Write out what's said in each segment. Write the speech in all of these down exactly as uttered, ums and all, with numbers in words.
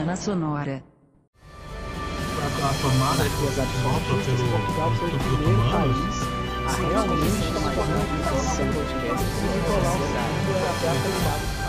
Caverna Sonora. A tomada que sopra pelo Portugal foi o primeiro país a realmente tomar uma decisão de colar o sangue até a qualidade.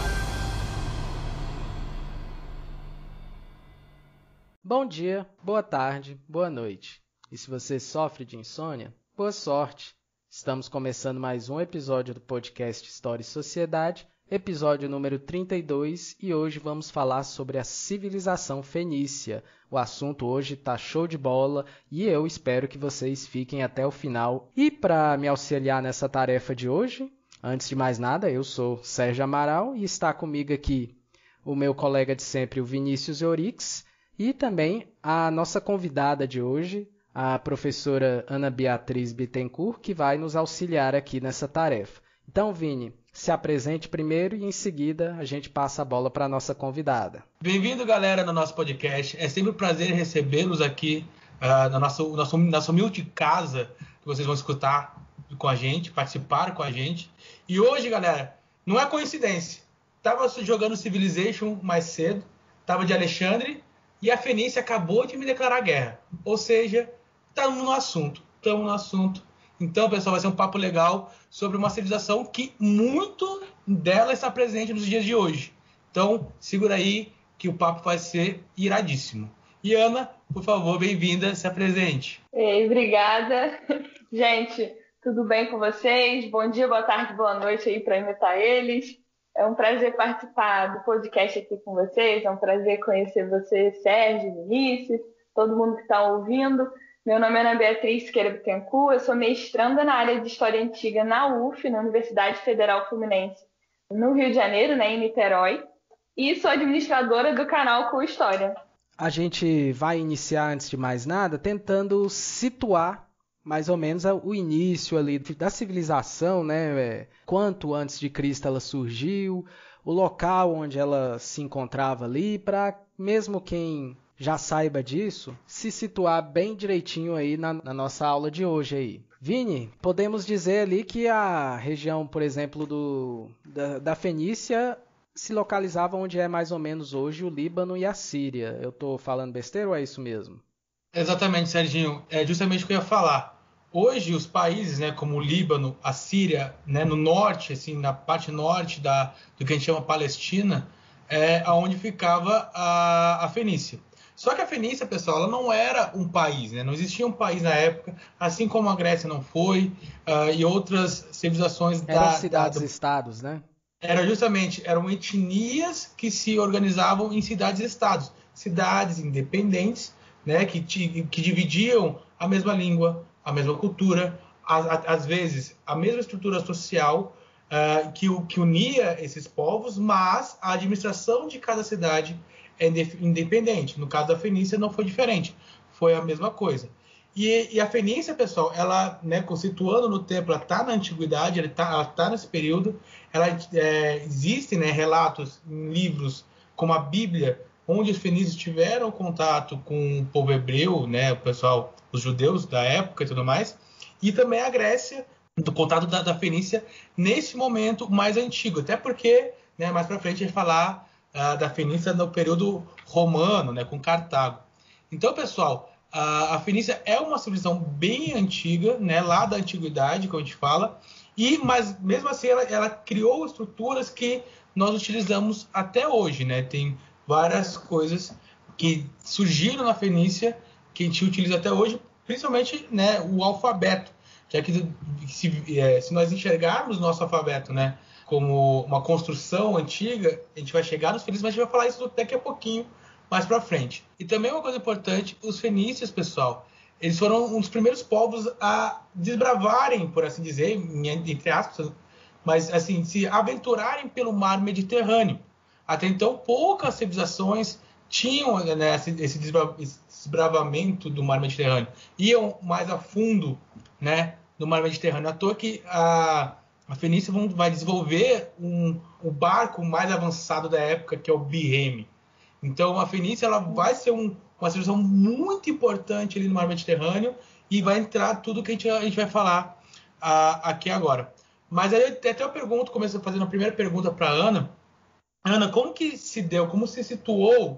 Bom dia, boa tarde, boa noite. E se você sofre de insônia, boa sorte. Estamos começando mais um episódio do podcast História e Sociedade, episódio número trinta e dois, e hoje vamos falar sobre a civilização fenícia. O assunto hoje tá show de bola e eu espero que vocês fiquem até o final. E para me auxiliar nessa tarefa de hoje, antes de mais nada, eu sou Sérgio Amaral e está comigo aqui o meu colega de sempre, o Vinícius Eurix, e também a nossa convidada de hoje, a professora Ana Beatriz Bittencourt, que vai nos auxiliar aqui nessa tarefa. Então, Vini, se apresente primeiro e em seguida a gente passa a bola para a nossa convidada. Bem-vindo, galera, no nosso podcast. É sempre um prazer recebê-los aqui uh, na nossa, nossa, nossa humilde casa, que vocês vão escutar com a gente, participar com a gente. E hoje, galera, não é coincidência. Tava jogando Civilization mais cedo, tava de Alexandre, e a Fenícia acabou de me declarar guerra. Ou seja, estamos no assunto. Estamos no assunto. Então, pessoal, vai ser um papo legal sobre uma civilização que muito dela está presente nos dias de hoje. Então, segura aí que o papo vai ser iradíssimo. E Ana, por favor, bem-vinda, se apresente. Ei, obrigada. Gente, tudo bem com vocês? Bom dia, boa tarde, boa noite aí para imitar eles. É um prazer participar do podcast aqui com vocês, é um prazer conhecer você, Sérgio, Vinícius, todo mundo que está ouvindo. Meu nome é Ana Beatriz Siqueira Bittencourt, eu sou mestranda na área de História Antiga na U F, na Universidade Federal Fluminense, no Rio de Janeiro, né, em Niterói, e sou administradora do canal Com História. A gente vai iniciar, antes de mais nada, tentando situar mais ou menos o início ali da civilização, né? Quanto antes de Cristo ela surgiu, o local onde ela se encontrava ali, para mesmo quem já saiba disso, se situar bem direitinho aí na, na nossa aula de hoje aí. Vini, podemos dizer ali que a região, por exemplo, do, da, da Fenícia se localizava onde é mais ou menos hoje o Líbano e a Síria. Eu estou falando besteira ou é isso mesmo? Exatamente, Serginho. É justamente o que eu ia falar. Hoje, os países, né, como o Líbano, a Síria, né, no norte, assim, na parte norte da, do que a gente chama Palestina, é onde ficava a, a Fenícia. Só que a Fenícia, pessoal, ela não era um país, né? Não existia um país na época, assim como a Grécia não foi, uh, e outras civilizações eram da... cidades-estados, né? Era justamente, eram etnias que se organizavam em cidades-estados, cidades independentes, né, que, que dividiam a mesma língua, a mesma cultura, às vezes a mesma estrutura social uh, que, que unia esses povos, mas a administração de cada cidade é independente. No caso da Fenícia não foi diferente, foi a mesma coisa. E, e a Fenícia, pessoal, ela, né, constituindo no tempo, ela está na antiguidade, ela está tá nesse período, ela, é, existem, né, relatos em livros como a Bíblia, onde os fenícios tiveram contato com o povo hebreu, né, o pessoal, os judeus da época e tudo mais, e também a Grécia, do contato da, da Fenícia nesse momento mais antigo, até porque, né, mais para frente a gente vai falar uh, da Fenícia no período romano, né, com Cartago. Então, pessoal, uh, a Fenícia é uma civilização bem antiga, né, lá da antiguidade, como a gente fala, e, mas mesmo assim ela, ela criou estruturas que nós utilizamos até hoje, né, tem várias coisas que surgiram na Fenícia que a gente utiliza até hoje, principalmente, né, o alfabeto, já que se, é, se nós enxergarmos nosso alfabeto, né, como uma construção antiga, a gente vai chegar nos fenícios, mas a gente vai falar isso daqui a pouquinho mais para frente. E também uma coisa importante, os fenícios, pessoal, eles foram um dos primeiros povos a desbravarem, por assim dizer, entre aspas, mas assim, se aventurarem pelo mar Mediterrâneo. Até então, poucas civilizações tinham, né, esse desbravamento do mar Mediterrâneo. Iam mais a fundo, né, no mar Mediterrâneo. À toa que a, a Fenícia vai desenvolver um, um barco mais avançado da época, que é o birreme. Então, a Fenícia ela vai ser um, uma civilização muito importante ali no mar Mediterrâneo e vai entrar tudo que a gente, a gente vai falar uh, aqui agora. Mas aí até eu pergunto, começo fazendo a primeira pergunta para a Ana. Ana, como que se deu, como se situou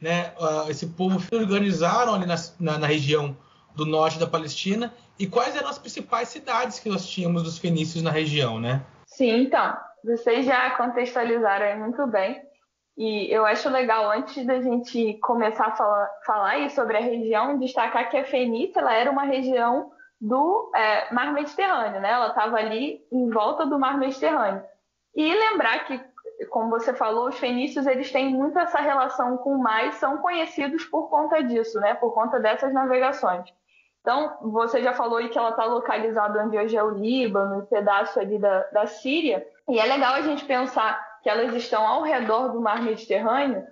né, esse povo se organizaram ali na, na, na região do norte da Palestina, e quais eram as principais cidades que nós tínhamos dos fenícios na região, né? Sim, então, vocês já contextualizaram aí muito bem, e eu acho legal, antes da gente começar a falar, falar aí sobre a região, destacar que a Fenícia ela era uma região do é, Mar Mediterrâneo, né? Ela estava ali em volta do Mar Mediterrâneo. E lembrar que, como você falou, os fenícios eles têm muito essa relação com o mar e são conhecidos por conta disso, né? Por conta dessas navegações. Então, você já falou aí que ela está localizada onde hoje é o Líbano, um pedaço ali da, da Síria. E é legal a gente pensar que elas estão ao redor do Mar Mediterrâneo,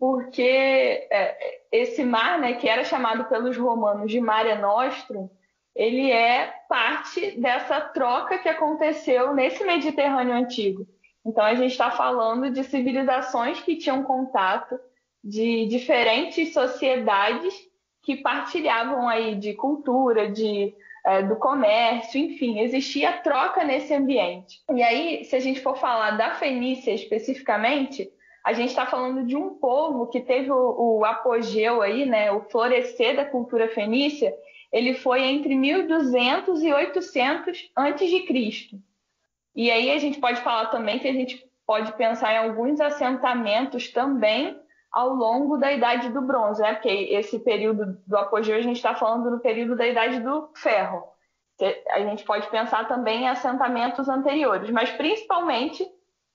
porque é, esse mar, né, que era chamado pelos romanos de Mare Nostrum, ele é parte dessa troca que aconteceu nesse Mediterrâneo antigo. Então, a gente está falando de civilizações que tinham contato, de diferentes sociedades que partilhavam aí de cultura, de, é, do comércio, enfim, existia troca nesse ambiente. E aí, se a gente for falar da Fenícia especificamente, a gente está falando de um povo que teve o, o apogeu aí, né, o florescer da cultura fenícia, ele foi entre mil e duzentos e oitocentos antes de Cristo. E aí a gente pode falar também que a gente pode pensar em alguns assentamentos também ao longo da Idade do Bronze, né? Porque esse período do apogeu a gente está falando no período da Idade do Ferro. A gente pode pensar também em assentamentos anteriores, mas principalmente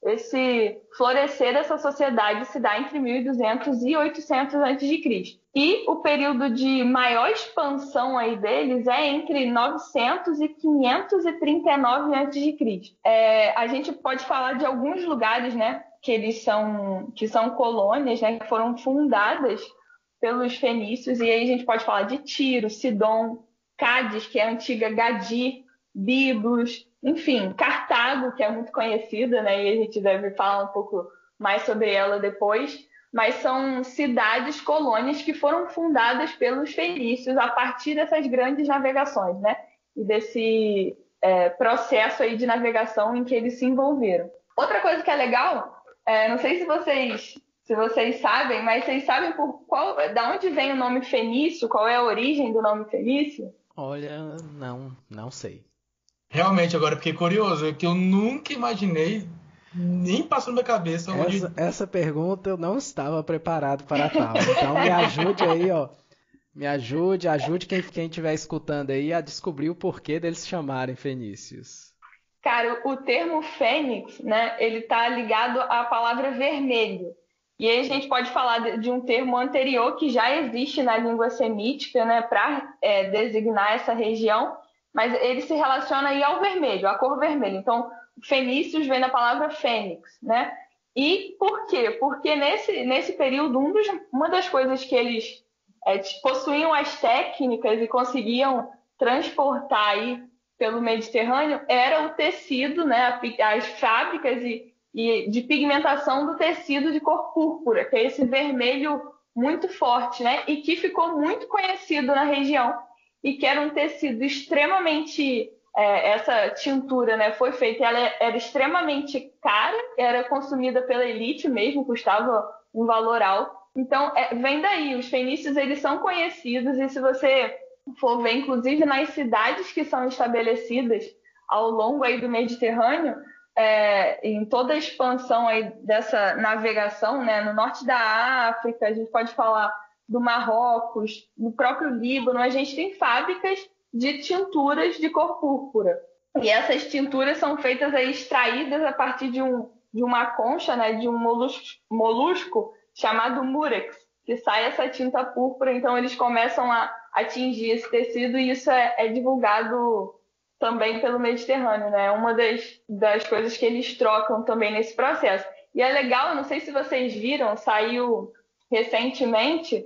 esse florescer dessa sociedade se dá entre mil e duzentos e oitocentos antes de Cristo. E o período de maior expansão aí deles é entre novecentos e quinhentos e trinta e nove antes de Cristo. É, a gente pode falar de alguns lugares, né, que eles são que são colônias, né, que foram fundadas pelos fenícios, e aí a gente pode falar de Tiro, Sidom, Cádiz, que é a antiga Gadir, Biblos, enfim, Cartago, que é muito conhecida, né, e a gente deve falar um pouco mais sobre ela depois, mas são cidades, colônias que foram fundadas pelos fenícios a partir dessas grandes navegações, né, e desse é, processo aí de navegação em que eles se envolveram. Outra coisa que é legal, é, não sei se vocês, se vocês sabem, mas vocês sabem por qual, da onde vem o nome fenício, qual é a origem do nome fenício? Olha, não, não sei. Realmente, agora fiquei curioso, é que eu nunca imaginei, nem passou na minha cabeça onde... Essa, essa pergunta eu não estava preparado para tal. Então me ajude aí, ó. Me ajude, ajude quem quem estiver escutando aí a descobrir o porquê deles se chamarem fenícios. Cara, o termo fênix, né, ele está ligado à palavra vermelho. E aí a gente pode falar de um termo anterior que já existe na língua semítica, né, para é, designar essa região, mas ele se relaciona aí ao vermelho, à cor vermelha. Então, fenícios vem da palavra fênix, né? E por quê? Porque nesse, nesse período, um dos, uma das coisas que eles é, possuíam as técnicas e conseguiam transportar aí pelo Mediterrâneo era o tecido, né? As fábricas e, e de pigmentação do tecido de cor púrpura, que é esse vermelho muito forte, né? E que ficou muito conhecido na região e que era um tecido extremamente... É, essa tintura, né, foi feita, ela era extremamente cara, era consumida pela elite mesmo, custava um valor alto. Então, é, vem daí, os fenícios eles são conhecidos, e se você for ver, inclusive nas cidades que são estabelecidas ao longo aí do Mediterrâneo, é, em toda a expansão aí dessa navegação, né, no norte da África, a gente pode falar do Marrocos, no próprio Líbano, a gente tem fábricas de tinturas de cor púrpura. E essas tinturas são feitas aí, extraídas a partir de, um, de uma concha, né, de um molusco, molusco chamado murex, que sai essa tinta púrpura. Então eles começam a atingir esse tecido, e isso é, é divulgado também pelo Mediterrâneo, né? É uma das, das coisas que eles trocam também nesse processo. E é legal, não sei se vocês viram, saiu recentemente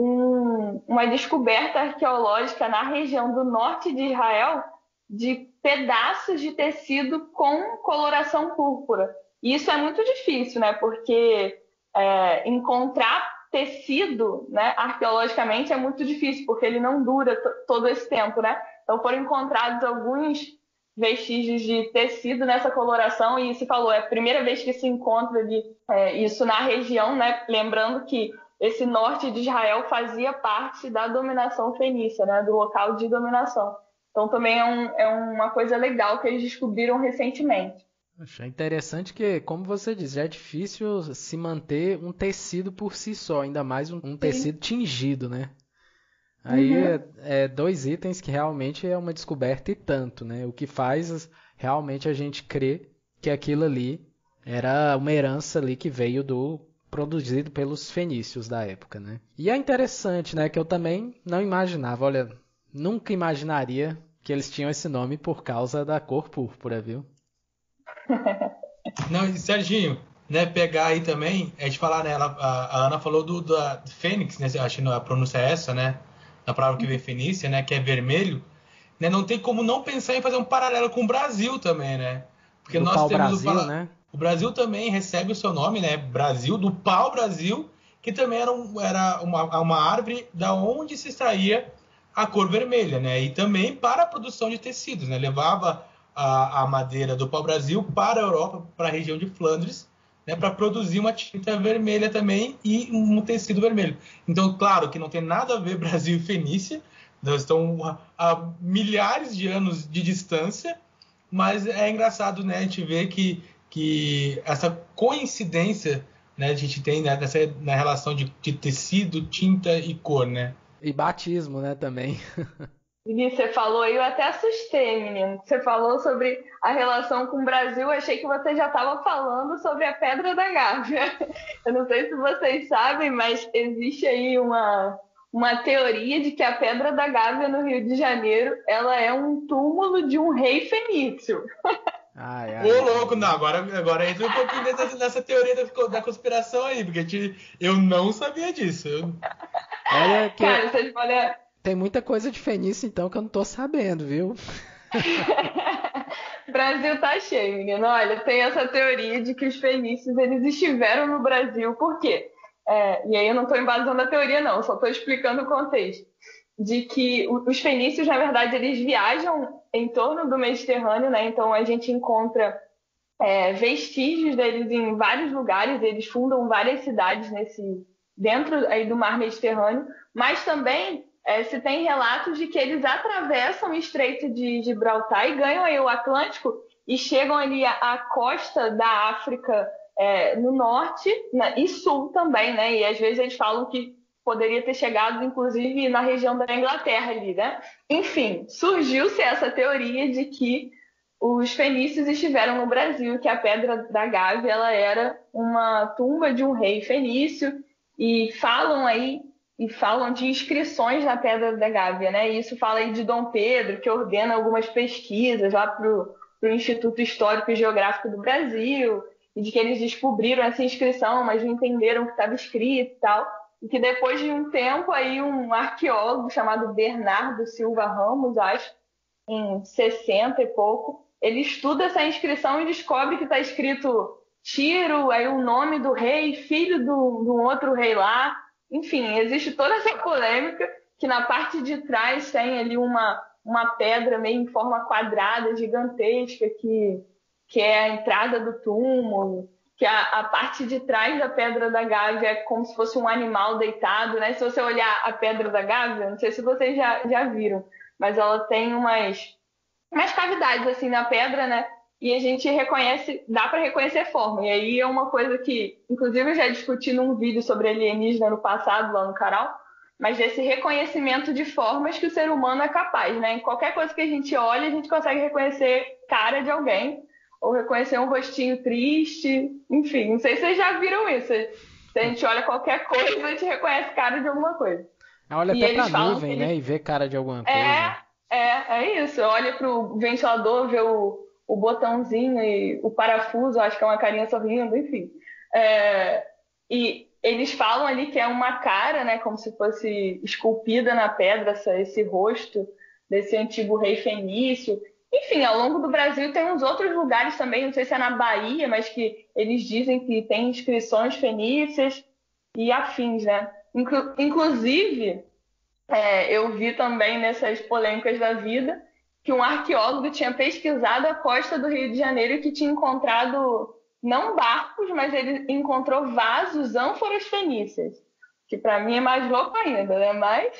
Um, uma descoberta arqueológica na região do norte de Israel de pedaços de tecido com coloração púrpura. E isso é muito difícil, né? Porque é, encontrar tecido, né, arqueologicamente é muito difícil, porque ele não dura t- todo esse tempo, né? Então foram encontrados alguns vestígios de tecido nessa coloração, e se falou, é a primeira vez que se encontra de, é, isso na região, né? Lembrando que esse norte de Israel fazia parte da dominação fenícia, né, do local de dominação. Então também é, um, é uma coisa legal que eles descobriram recentemente. É interessante que, como você diz, já é difícil se manter um tecido por si só, ainda mais um, um tecido tingido, né? Aí uhum. é, é dois itens que realmente é uma descoberta e tanto, né? O que faz realmente a gente crer que aquilo ali era uma herança ali que veio do produzido pelos fenícios da época, né? E é interessante, né, que eu também não imaginava, olha, nunca imaginaria que eles tinham esse nome por causa da cor púrpura, viu? Não, e Serginho, né, pegar aí também, a gente falar, né, ela, a, a Ana falou do da Fênix, né, acho que a pronúncia é essa, né, na palavra que vem fenícia, né, que é vermelho, né, não tem como não pensar em fazer um paralelo com o Brasil também, né, porque do nós temos Brasil, o, né? o Brasil também recebe o seu nome, né, Brasil, do pau-brasil, que também era, um, era uma, uma árvore da onde se extraía a cor vermelha, né, e também para a produção de tecidos, né, levava a, a madeira do pau-brasil para a Europa, para a região de Flandres, né, para produzir uma tinta vermelha também e um tecido vermelho. Então, claro que não tem nada a ver Brasil e Fenícia, nós estamos a, a milhares de anos de distância, mas é engraçado, né, a gente ver que, que essa coincidência, né, a gente tem, né, nessa, na relação de, de tecido, tinta e cor, né? E batismo, né, também. Vinícius, você falou aí, eu até assustei, menino. Você falou sobre a relação com o Brasil, eu achei que você já estava falando sobre a Pedra da Gávea. Eu não sei se vocês sabem, mas existe aí uma, uma teoria de que a Pedra da Gávea no Rio de Janeiro, ela é um túmulo de um rei fenício. Ai, ai, Ô, louco, ai. Não, agora, agora entra um pouquinho nessa, nessa teoria da, da conspiração aí, porque te, eu não sabia disso. Eu... Olha que... Cara, vocês podem... Tem muita coisa de fenício, então, que eu não tô sabendo, viu? Brasil tá cheio, menino. Olha, tem essa teoria de que os fenícios eles estiveram no Brasil. Por quê? É, e aí eu não estou embasando a teoria, não. Só estou explicando o contexto. De que os fenícios, na verdade, eles viajam em torno do Mediterrâneo, né? Então a gente encontra é, vestígios deles em vários lugares. Eles fundam várias cidades nesse, dentro aí do mar Mediterrâneo. Mas também... É, se tem relatos de que eles atravessam o Estreito de Gibraltar e ganham aí o Atlântico e chegam ali à, à costa da África é, no norte, né, e sul também, né? E às vezes eles falam que poderia ter chegado, inclusive, na região da Inglaterra ali, né? Enfim, surgiu-se essa teoria de que os fenícios estiveram no Brasil, que a Pedra da Gávea ela era uma tumba de um rei fenício, e falam aí e falam de inscrições na Pedra da Gávea, né? E isso fala aí de Dom Pedro, que ordena algumas pesquisas lá para o Instituto Histórico e Geográfico do Brasil, e de que eles descobriram essa inscrição, mas não entenderam o que estava escrito e tal, e que depois de um tempo aí um arqueólogo chamado Bernardo Silva Ramos, acho, em sessenta e pouco, ele estuda essa inscrição e descobre que está escrito Tiro, aí o nome do rei, filho de um outro rei lá. Enfim, existe toda essa polêmica que na parte de trás tem ali uma, uma pedra meio em forma quadrada, gigantesca, que, que é a entrada do túmulo, que a, a parte de trás da Pedra da Gávea é como se fosse um animal deitado, né? Se você olhar a Pedra da Gávea, não sei se vocês já, já viram, mas ela tem umas, umas cavidades assim na pedra, né? E a gente reconhece, dá para reconhecer forma. E aí é uma coisa que, inclusive, eu já discuti num vídeo sobre alienígena no passado, lá no canal, mas desse reconhecimento de formas que o ser humano é capaz, né? Em qualquer coisa que a gente olha, a gente consegue reconhecer cara de alguém, ou reconhecer um rostinho triste, enfim. Não sei se vocês já viram isso. Se a gente olha qualquer coisa, a gente reconhece cara de alguma coisa. Olha e até eles pra nuvem, eles... né? E vê cara de alguma coisa. É, é, é isso. Olha pro ventilador, vê o o botãozinho e o parafuso, acho que é uma carinha sorrindo, enfim. É, e eles falam ali que é uma cara, né, como se fosse esculpida na pedra, essa, esse rosto desse antigo rei fenício. Enfim, ao longo do Brasil tem uns outros lugares também, não sei se é na Bahia, mas que eles dizem que tem inscrições fenícias e afins, né? Inclu- inclusive, é, eu vi também nessas polêmicas da vida que um arqueólogo tinha pesquisado a costa do Rio de Janeiro e que tinha encontrado, não barcos, mas ele encontrou vasos, ânforas fenícias. que para mim é mais louco ainda, né? Mas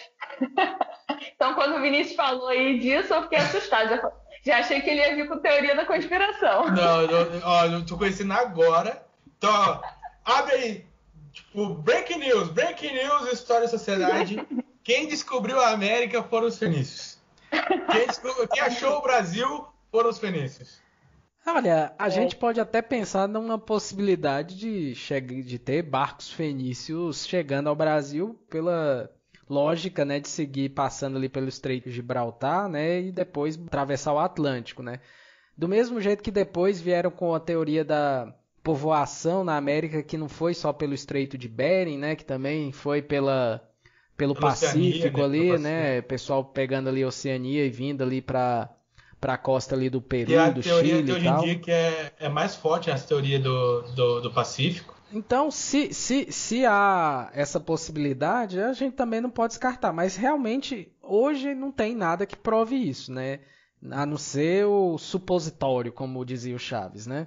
então quando o Vinícius falou aí disso, eu fiquei assustada. Já, já achei que ele ia vir com teoria da conspiração. Não, eu, ó, eu tô conhecendo agora. Então, ó, abre aí. Tipo, breaking news, breaking news, história e sociedade. Quem descobriu a América foram os fenícios. Quem, descobriu, quem achou o Brasil foram os fenícios. Olha, a É. gente pode até pensar numa possibilidade de, che- de ter barcos fenícios chegando ao Brasil pela lógica, né, de seguir passando ali pelo Estreito de Gibraltar, né, e depois atravessar o Atlântico, né. Do mesmo jeito que depois vieram com a teoria da povoação na América, que não foi só pelo Estreito de Bering, né, que também foi pela, pelo Pela Oceania, Pacífico né, ali, pelo né, pessoal pegando ali a Oceania e vindo ali para para a costa ali do E a Peru, do teoria Chile de e hoje em tal. dia que é, é mais forte essa teoria do, do, do Pacífico. Então, se, se, se há essa possibilidade, a gente também não pode descartar. Mas realmente, hoje não tem nada que prove isso, né? A não ser o supositório, como dizia o Chaves, né?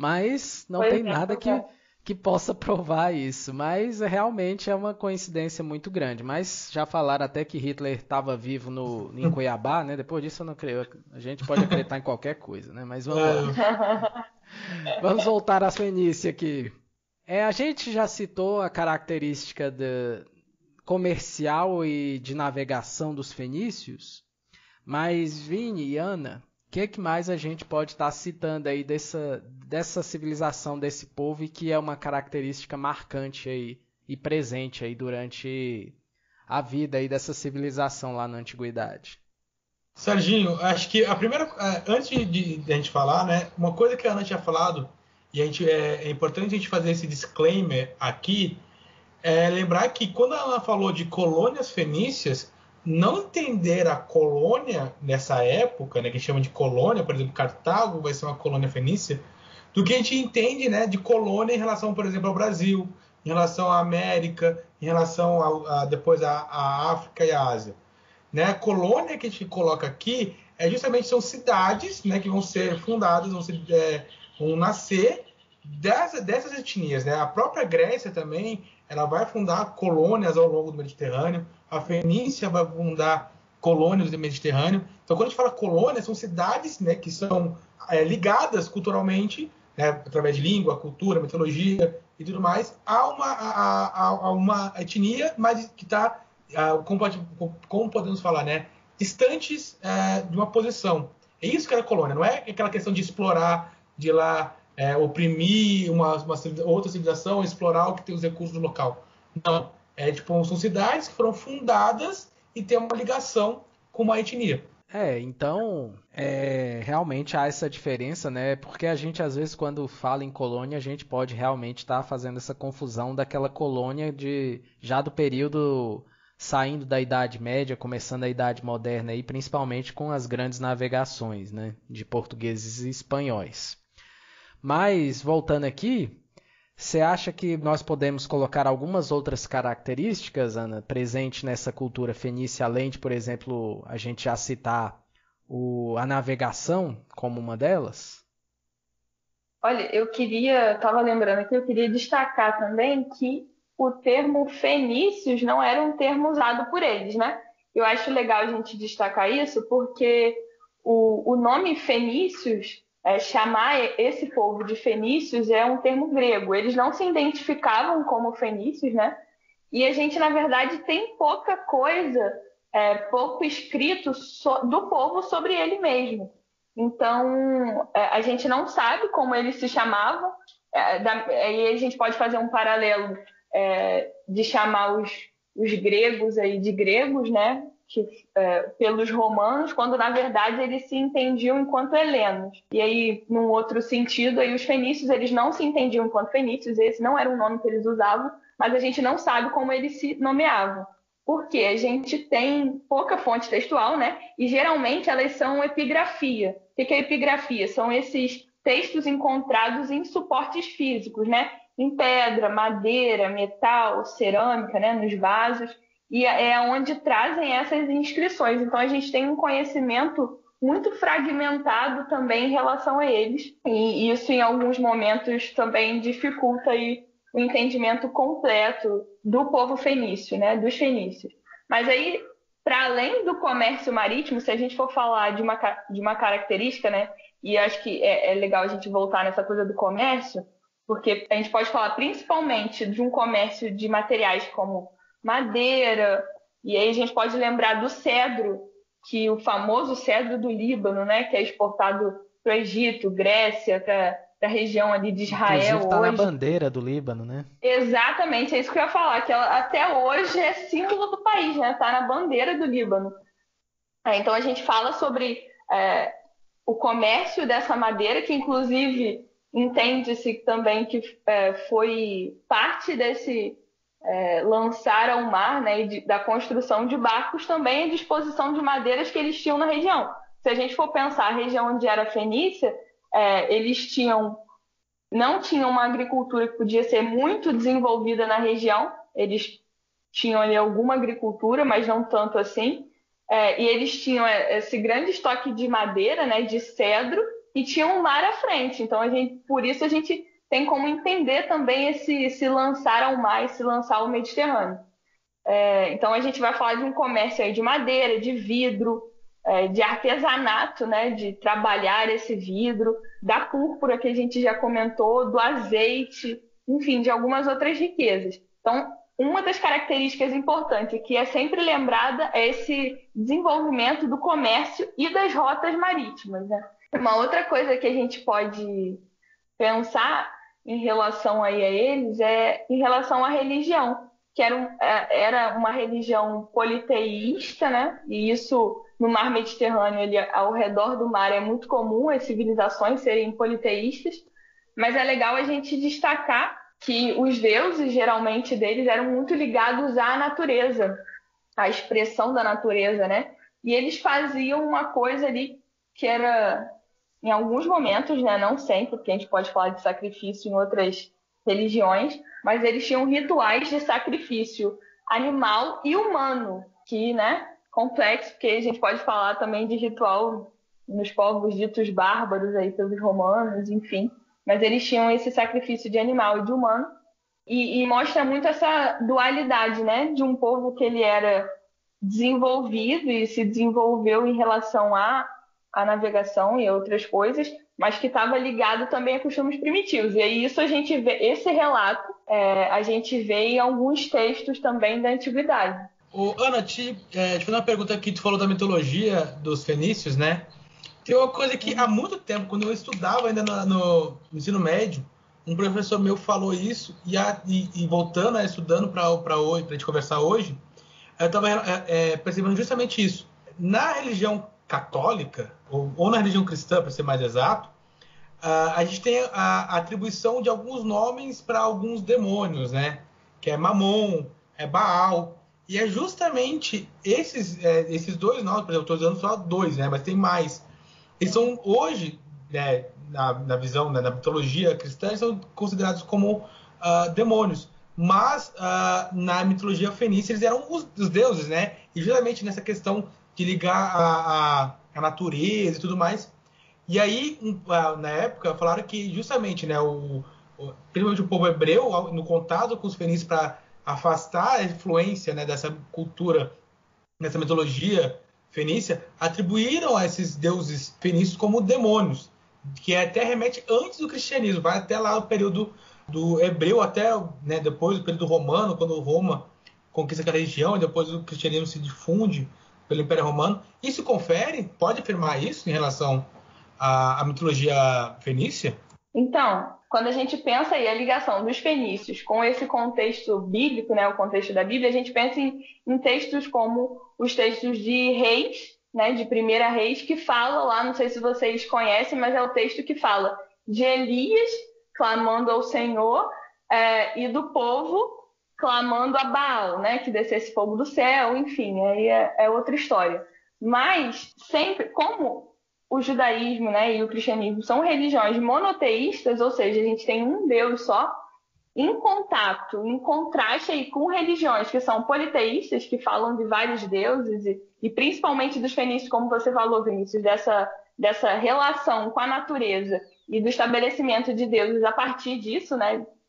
Mas não Pois tem é, nada pois que, é. que possa provar isso. Mas realmente é uma coincidência muito grande. Mas já falaram até que Hitler estava vivo no, em Cuiabá, né? Depois disso eu não creio. A gente pode acreditar em qualquer coisa, né? Mas vamos lá. É, Vamos voltar à Fenícia aqui. É, a gente já citou a característica de comercial e de navegação dos fenícios, mas Vini e Ana, o que, que mais a gente pode estar citando aí dessa, dessa civilização, desse povo, e que é uma característica marcante aí e presente aí durante a vida aí dessa civilização lá na antiguidade? Serginho, acho que a primeira, eh, antes de, de a gente falar, né, uma coisa que a Ana tinha falado, e a gente, é, é importante a gente fazer esse disclaimer aqui, é lembrar que quando a Ana falou de colônias fenícias, não entender a colônia nessa época, né, que a gente chama de colônia, por exemplo, Cartago vai ser uma colônia fenícia, do que a gente entende, né, de colônia em relação, por exemplo, ao Brasil, em relação à América, em relação a, a depois à, à África e à Ásia. Né? A colônia que a gente coloca aqui é justamente são cidades, né, que vão ser fundadas, vão, ser, é, vão nascer dessa, dessas etnias. Né? A própria Grécia também ela vai fundar colônias ao longo do Mediterrâneo. A Fenícia vai fundar colônias do Mediterrâneo. Então, quando a gente fala colônia, são cidades, né, que são é, ligadas culturalmente, né, através de língua, cultura, mitologia e tudo mais, a uma, a, a, a uma etnia, mas que está Uh, como, pode, como podemos falar, né? Distantes uh, de uma posição. É isso que era a colônia, não é aquela questão de explorar, de ir lá uh, oprimir uma, uma outra civilização, explorar o que tem os recursos do local. Não. É, tipo, são cidades que foram fundadas e têm uma ligação com uma etnia. É, então, é, realmente há essa diferença, né? Porque a gente, às vezes, quando fala em colônia, a gente pode realmente estar fazendo essa confusão daquela colônia de já do período saindo da Idade Média, começando a Idade Moderna, aí, principalmente com as grandes navegações, né, de portugueses e espanhóis. Mas, voltando aqui, você acha que nós podemos colocar algumas outras características, Ana, presente nessa cultura fenícia, além de, por exemplo, a gente já citar o, a navegação como uma delas? Olha, eu queria, estava lembrando aqui, eu queria destacar também que o termo fenícios não era um termo usado por eles, né? Eu acho legal a gente destacar isso porque o, o nome fenícios, é, chamar esse povo de fenícios é um termo grego. Eles não se identificavam como fenícios, né? E a gente, na verdade, tem pouca coisa, é, pouco escrito so, do povo sobre ele mesmo. Então, é, a gente não sabe como eles se chamavam. É, da, aí a gente pode fazer um paralelo é, de chamar os, os gregos aí de gregos, né? Que, é, pelos romanos, quando na verdade eles se entendiam enquanto helenos. E aí, num outro sentido, aí os fenícios eles não se entendiam enquanto fenícios, esse não era o nome que eles usavam, mas a gente não sabe como eles se nomeavam. Porque a gente tem pouca fonte textual, né? E geralmente elas são epigrafia. O que é epigrafia? São esses textos encontrados em suportes físicos, né? Em pedra, madeira, metal, cerâmica, né? Nos vasos. E é onde trazem essas inscrições. Então a gente tem um conhecimento muito fragmentado também em relação a eles. E isso em alguns momentos também dificulta aí o entendimento completo do povo fenício, né, dos fenícios. Mas aí, para além do comércio marítimo, se a gente for falar de uma, de uma característica, né, e acho que é, é legal a gente voltar nessa coisa do comércio, porque a gente pode falar principalmente de um comércio de materiais como madeira, e aí a gente pode lembrar do cedro, que o famoso cedro do Líbano, né, que é exportado para o Egito, Grécia, para a região ali de Israel. Inclusive está hoje. na bandeira do Líbano, né? Exatamente, é isso que eu ia falar, que ela, até hoje é símbolo do país, né? Está na bandeira do Líbano. É, então a gente fala sobre é, o comércio dessa madeira, que inclusive entende-se também que é, foi parte desse é, lançar ao mar, né, e de, da construção de barcos, também a disposição de madeiras que eles tinham na região. Se a gente for pensar a região onde era a Fenícia, é, eles tinham, não tinham uma agricultura que podia ser muito desenvolvida na região, eles tinham ali alguma agricultura, mas não tanto assim, é, e eles tinham esse grande estoque de madeira, né, de cedro, e tinham um mar à frente. Então, a gente, por isso a gente tem como entender também esse se lançar ao mar e se lançar ao Mediterrâneo. É, então, a gente vai falar de um comércio aí de madeira, de vidro, é, de artesanato, né, de trabalhar esse vidro, da púrpura que a gente já comentou, do azeite, enfim, de algumas outras riquezas. Então, uma das características importantes que é sempre lembrada é esse desenvolvimento do comércio e das rotas marítimas, né? Uma outra coisa que a gente pode pensar em relação aí a eles é em relação à religião, que era, um, era uma religião politeísta, né? E isso no mar Mediterrâneo, ele, ao redor do mar, é muito comum as civilizações serem politeístas, mas é legal a gente destacar que os deuses, geralmente, deles eram muito ligados à natureza, à expressão da natureza, né? E eles faziam uma coisa ali que era, em alguns momentos, né? Não sempre, porque a gente pode falar de sacrifício em outras religiões, mas eles tinham rituais de sacrifício animal e humano, que, né? Complexo, porque a gente pode falar também de ritual nos povos ditos bárbaros aí pelos romanos, enfim. Mas eles tinham esse sacrifício de animal e de humano, e, e mostra muito essa dualidade, né, de um povo que ele era desenvolvido e se desenvolveu em relação à, à navegação e outras coisas, mas que estava ligado também a costumes primitivos. E aí isso a gente vê, esse relato é, a gente vê em alguns textos também da antiguidade. Ô, Ana, te, é, te fazer uma pergunta aqui, tu falou da mitologia dos fenícios, né? Tem uma coisa que há muito tempo, quando eu estudava ainda no, no ensino médio, um professor meu falou isso, e, a, e, e voltando, né, estudando para hoje, para a gente conversar hoje, eu estava é, é, percebendo justamente isso. Na religião católica, ou, ou na religião cristã, para ser mais exato, a, a gente tem a, a atribuição de alguns nomes para alguns demônios, né? Que é Mamon, é Baal, e é justamente esses, é, esses dois nomes, por exemplo, eu estou usando só dois, né? Mas tem mais. Eles são hoje, né, na, na visão, né, na mitologia cristã, eles são considerados como uh, demônios. Mas uh, na mitologia fenícia eles eram os, os deuses, né? E justamente nessa questão de ligar a, a, a natureza e tudo mais. E aí, um, uh, na época, falaram que justamente, né, o, o, principalmente o povo hebreu, no contato com os fenícios para afastar a influência, né, dessa cultura, dessa mitologia fenícia, atribuíram a esses deuses fenícios como demônios, que até remete antes do cristianismo, vai até lá o período do hebreu, até, né, depois do período romano, quando Roma conquista aquela região, e depois o cristianismo se difunde pelo Império Romano. Isso confere? Pode afirmar isso em relação à, à mitologia fenícia? Então, quando a gente pensa aí a ligação dos fenícios com esse contexto bíblico, né, o contexto da Bíblia, a gente pensa em, em textos como os textos de Reis, né, de Primeira Reis, que fala lá, não sei se vocês conhecem, mas é o texto que fala de Elias clamando ao Senhor é, e do povo clamando a Baal, né, que descesse fogo do céu, enfim, aí é, é outra história. Mas sempre, como o judaísmo, né, e o cristianismo são religiões monoteístas, ou seja, a gente tem um Deus só, em contato, em contraste aí com religiões que são politeístas, que falam de vários deuses, e, e principalmente dos fenícios, como você falou, Vinícius, dessa, dessa relação com a natureza e do estabelecimento de deuses a partir disso, né,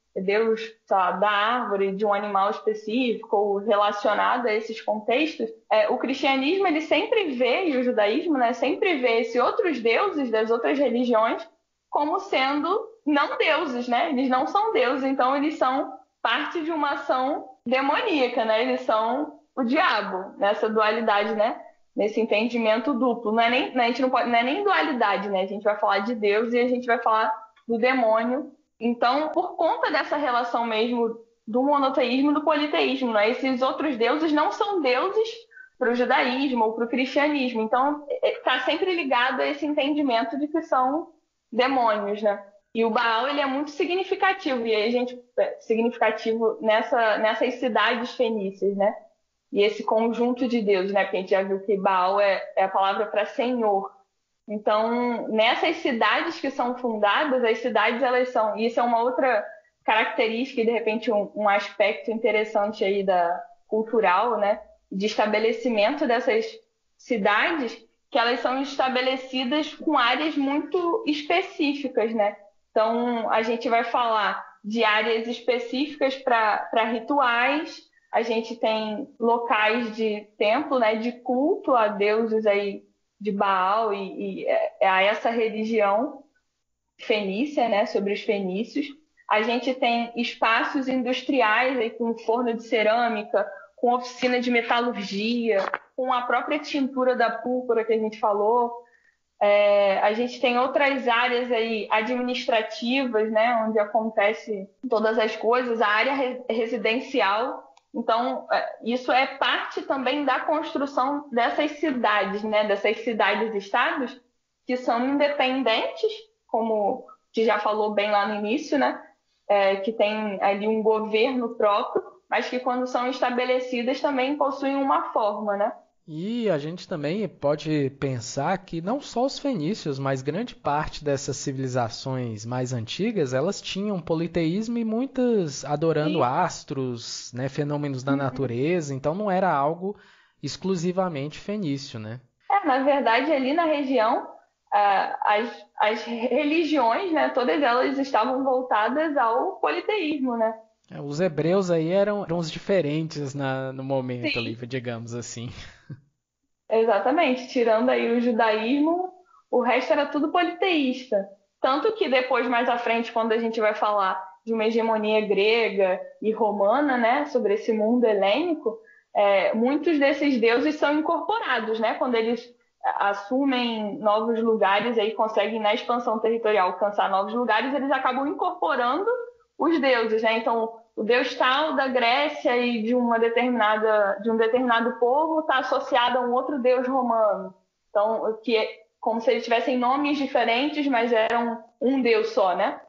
Deus, sei lá, da árvore, de um animal específico ou relacionado a esses contextos, é, o cristianismo ele sempre vê, e o judaísmo, né, sempre vê esses outros deuses das outras religiões como sendo não deuses, né? Eles não são deuses, então eles são parte de uma ação demoníaca, né? Eles são o diabo nessa dualidade, né? Nesse entendimento duplo. Não é nem, a gente não, pode, não é nem dualidade, né? A gente vai falar de Deus e a gente vai falar do demônio. Então, por conta dessa relação mesmo do monoteísmo e do politeísmo, né? Esses outros deuses não são deuses para o judaísmo ou para o cristianismo. Então, está sempre ligado a esse entendimento de que são demônios, né? E o Baal ele é muito significativo, e aí a gente significativo nessa, nessas cidades fenícias, né? E esse conjunto de deuses, né? Porque a gente já viu que Baal é, é a palavra para Senhor. Então, nessas cidades que são fundadas, as cidades elas são, e isso é uma outra característica e de repente um, um aspecto interessante aí da cultural, né? De estabelecimento dessas cidades, que elas são estabelecidas com áreas muito específicas, né? Então, a gente vai falar de áreas específicas para rituais, a gente tem locais de templo, né, de culto a deuses aí de Baal e, e a essa religião fenícia, né, sobre os fenícios. A gente tem espaços industriais aí, com forno de cerâmica, com oficina de metalurgia, com a própria tintura da púrpura que a gente falou. É, a gente tem outras áreas aí administrativas, né, onde acontece todas as coisas, a área re- residencial. Então, isso é parte também da construção dessas cidades, né, dessas cidades-estados que são independentes, como você já falou bem lá no início, né, é, que tem ali um governo próprio, mas que quando são estabelecidas também possuem uma forma, né? E a gente também pode pensar que não só os fenícios, mas grande parte dessas civilizações mais antigas, elas tinham politeísmo e muitas adorando Sim. astros, né, fenômenos da natureza, então não era algo exclusivamente fenício, né? É, na verdade, ali na região, as, as religiões, né, todas elas estavam voltadas ao politeísmo, né? Os hebreus aí eram, eram os diferentes na, no momento Sim. ali, digamos assim. Exatamente, tirando aí o judaísmo, o resto era tudo politeísta. Tanto que depois, mais à frente, quando a gente vai falar de uma hegemonia grega e romana, né, sobre esse mundo helênico, é, muitos desses deuses são incorporados, né, quando eles assumem novos lugares e conseguem, na expansão territorial, alcançar novos lugares, eles acabam incorporando os deuses, né? Então, o deus tal da Grécia e de uma determinada de um determinado povo está associado a um outro deus romano. Então, que é como se eles tivessem nomes diferentes, mas eram um deus só, né?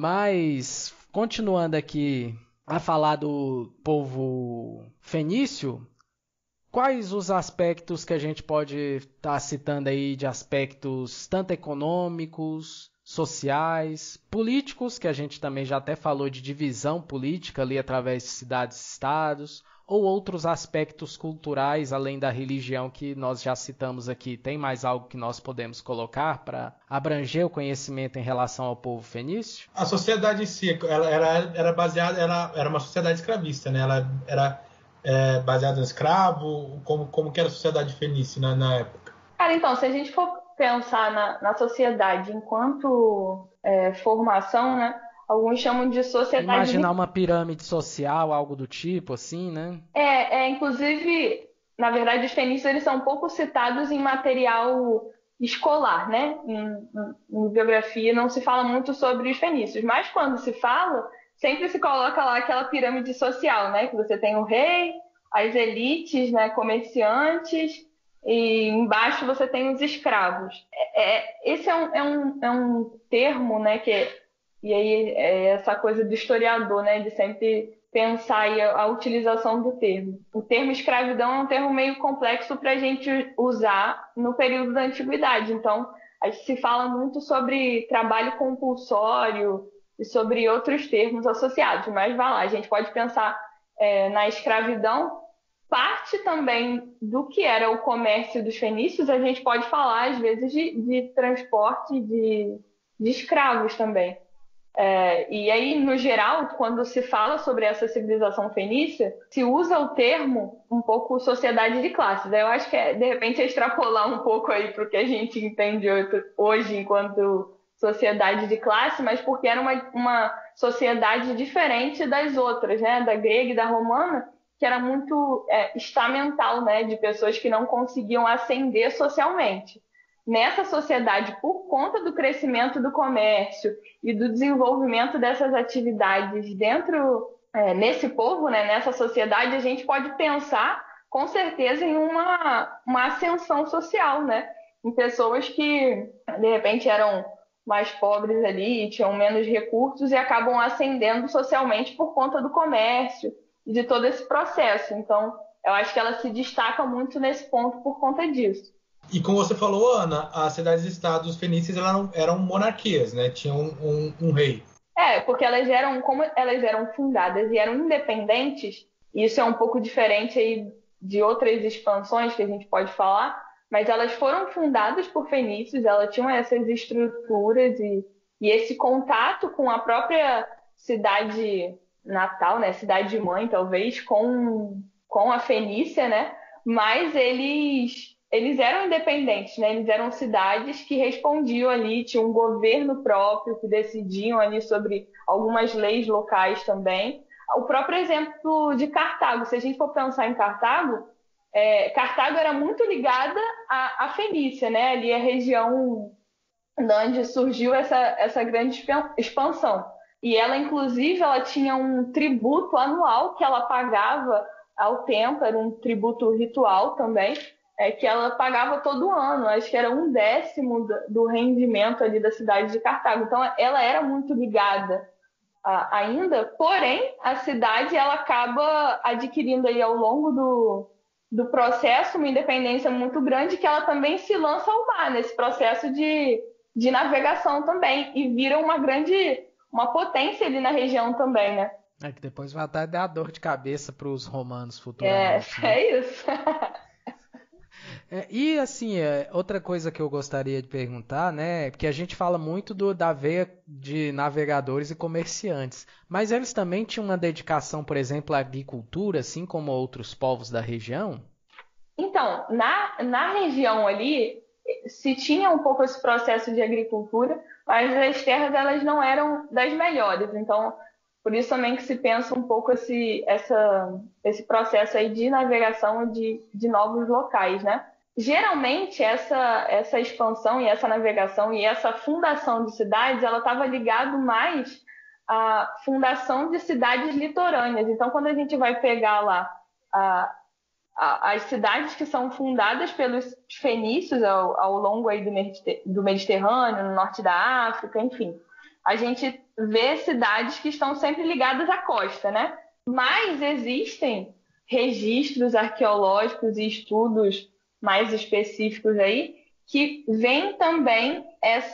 Mas continuando aqui a falar do povo fenício, quais os aspectos que a gente pode estar tá citando aí de aspectos tanto econômicos, sociais, políticos, que a gente também já até falou de divisão política ali através de cidades-estados, ou outros aspectos culturais além da religião que nós já citamos aqui? Tem mais algo que nós podemos colocar para abranger o conhecimento em relação ao povo fenício? A sociedade em si, ela era, era baseada, era, era uma sociedade escravista, né? Ela era é, baseada no escravo, como, como que era a sociedade fenícia na, na época? Cara, então, se a gente for pensar na, na sociedade enquanto é, formação, né? Alguns chamam de sociedade... Imaginar uma pirâmide social, algo do tipo, assim, né? É, é, inclusive, na verdade, os fenícios eles são pouco citados em material escolar, né? Em, em, em biografia não se fala muito sobre os fenícios, mas quando se fala, sempre se coloca lá aquela pirâmide social, né? Que você tem o rei, as elites, né? Comerciantes, e embaixo você tem os escravos. É, é, esse é um, é, um, é um termo, né? Que é, e aí é essa coisa do historiador, né? De sempre pensar aí a, a utilização do termo. O termo escravidão é um termo meio complexo para a gente usar no período da antiguidade. Então, a gente se fala muito sobre trabalho compulsório e sobre outros termos associados. Mas vai lá, a gente pode pensar é, na escravidão. Parte também do que era o comércio dos fenícios, a gente pode falar, às vezes, de, de transporte de, de escravos também. É, e aí, no geral, quando se fala sobre essa civilização fenícia, se usa o termo um pouco sociedade de classes. Eu acho que, é, de repente, é extrapolar um pouco aí para o que a gente entende hoje enquanto sociedade de classe, mas porque era uma, uma sociedade diferente das outras, né? Da grega e da romana, que era muito é, estamental, né? De pessoas que não conseguiam ascender socialmente. Nessa sociedade, por conta do crescimento do comércio e do desenvolvimento dessas atividades dentro, é, nesse povo, né, nessa sociedade, a gente pode pensar, com certeza, em uma, uma ascensão social, né? Em pessoas que, de repente, eram mais pobres ali, tinham menos recursos e acabam ascendendo socialmente por conta do comércio e de todo esse processo. Então, eu acho que ela se destaca muito nesse ponto por conta disso. E como você falou, Ana, as cidades-estados fenícias eram, eram monarquias, né? Tinham um, um, um rei. É, porque elas eram, como elas eram fundadas e eram independentes, e isso é um pouco diferente aí de outras expansões que a gente pode falar, mas elas foram fundadas por fenícios, elas tinham essas estruturas e, e esse contato com a própria cidade natal, né? Cidade mãe, talvez, com, com a Fenícia, né? Mas eles... eles eram independentes, né? Eles eram cidades que respondiam ali, tinham um governo próprio, que decidiam ali sobre algumas leis locais também. O próprio exemplo de Cartago, se a gente for pensar em Cartago, é, Cartago era muito ligada à, à Fenícia, né? Ali a região onde surgiu essa, essa grande expansão. E ela, inclusive, ela tinha um tributo anual que ela pagava ao templo, era um tributo ritual também, é, que ela pagava todo ano, acho que era um décimo do rendimento ali da cidade de Cartago. Então, ela era muito ligada a, ainda, porém, a cidade ela acaba adquirindo aí ao longo do, do processo uma independência muito grande, que ela também se lança ao mar nesse processo de, de navegação também, e vira uma grande, uma potência ali na região também, né? É que depois vai até dar dor de cabeça para os romanos futuramente. É, né? é isso. É, e assim, é, outra coisa que eu gostaria de perguntar, né, porque a gente fala muito do, da veia de navegadores e comerciantes, mas eles também tinham uma dedicação, por exemplo, à agricultura, assim como outros povos da região? Então, na, na região ali, se tinha um pouco esse processo de agricultura, mas as terras elas não eram das melhores, então por isso também que se pensa um pouco esse, essa, esse processo aí de navegação de, de novos locais, né? Geralmente, essa, essa expansão e essa navegação e essa fundação de cidades, ela estava ligado mais à fundação de cidades litorâneas. Então, quando a gente vai pegar lá a, a, as cidades que são fundadas pelos fenícios ao, ao longo aí do, do Mediterrâneo, no norte da África, enfim, a gente vê cidades que estão sempre ligadas à costa, né? Mas existem registros arqueológicos e estudos mais específicos aí, que vem também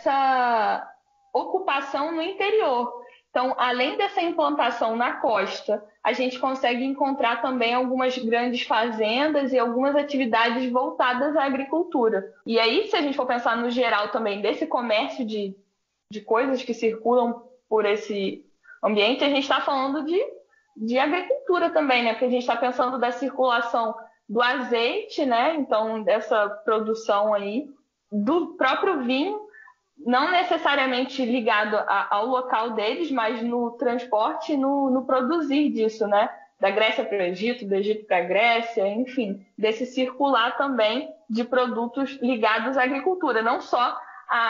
essa ocupação no interior. Então, além dessa implantação na costa, a gente consegue encontrar também algumas grandes fazendas e algumas atividades voltadas à agricultura. E aí, se a gente for pensar no geral também desse comércio de, de coisas que circulam por esse ambiente, a gente está falando de, de agricultura também, né? Porque a gente está pensando da circulação do azeite, né? Então, dessa produção aí, do próprio vinho, não necessariamente ligado a, ao local deles, mas no transporte e no, no produzir disso, né? Da Grécia para o Egito, do Egito para a Grécia, enfim, desse circular também de produtos ligados à agricultura, não só a,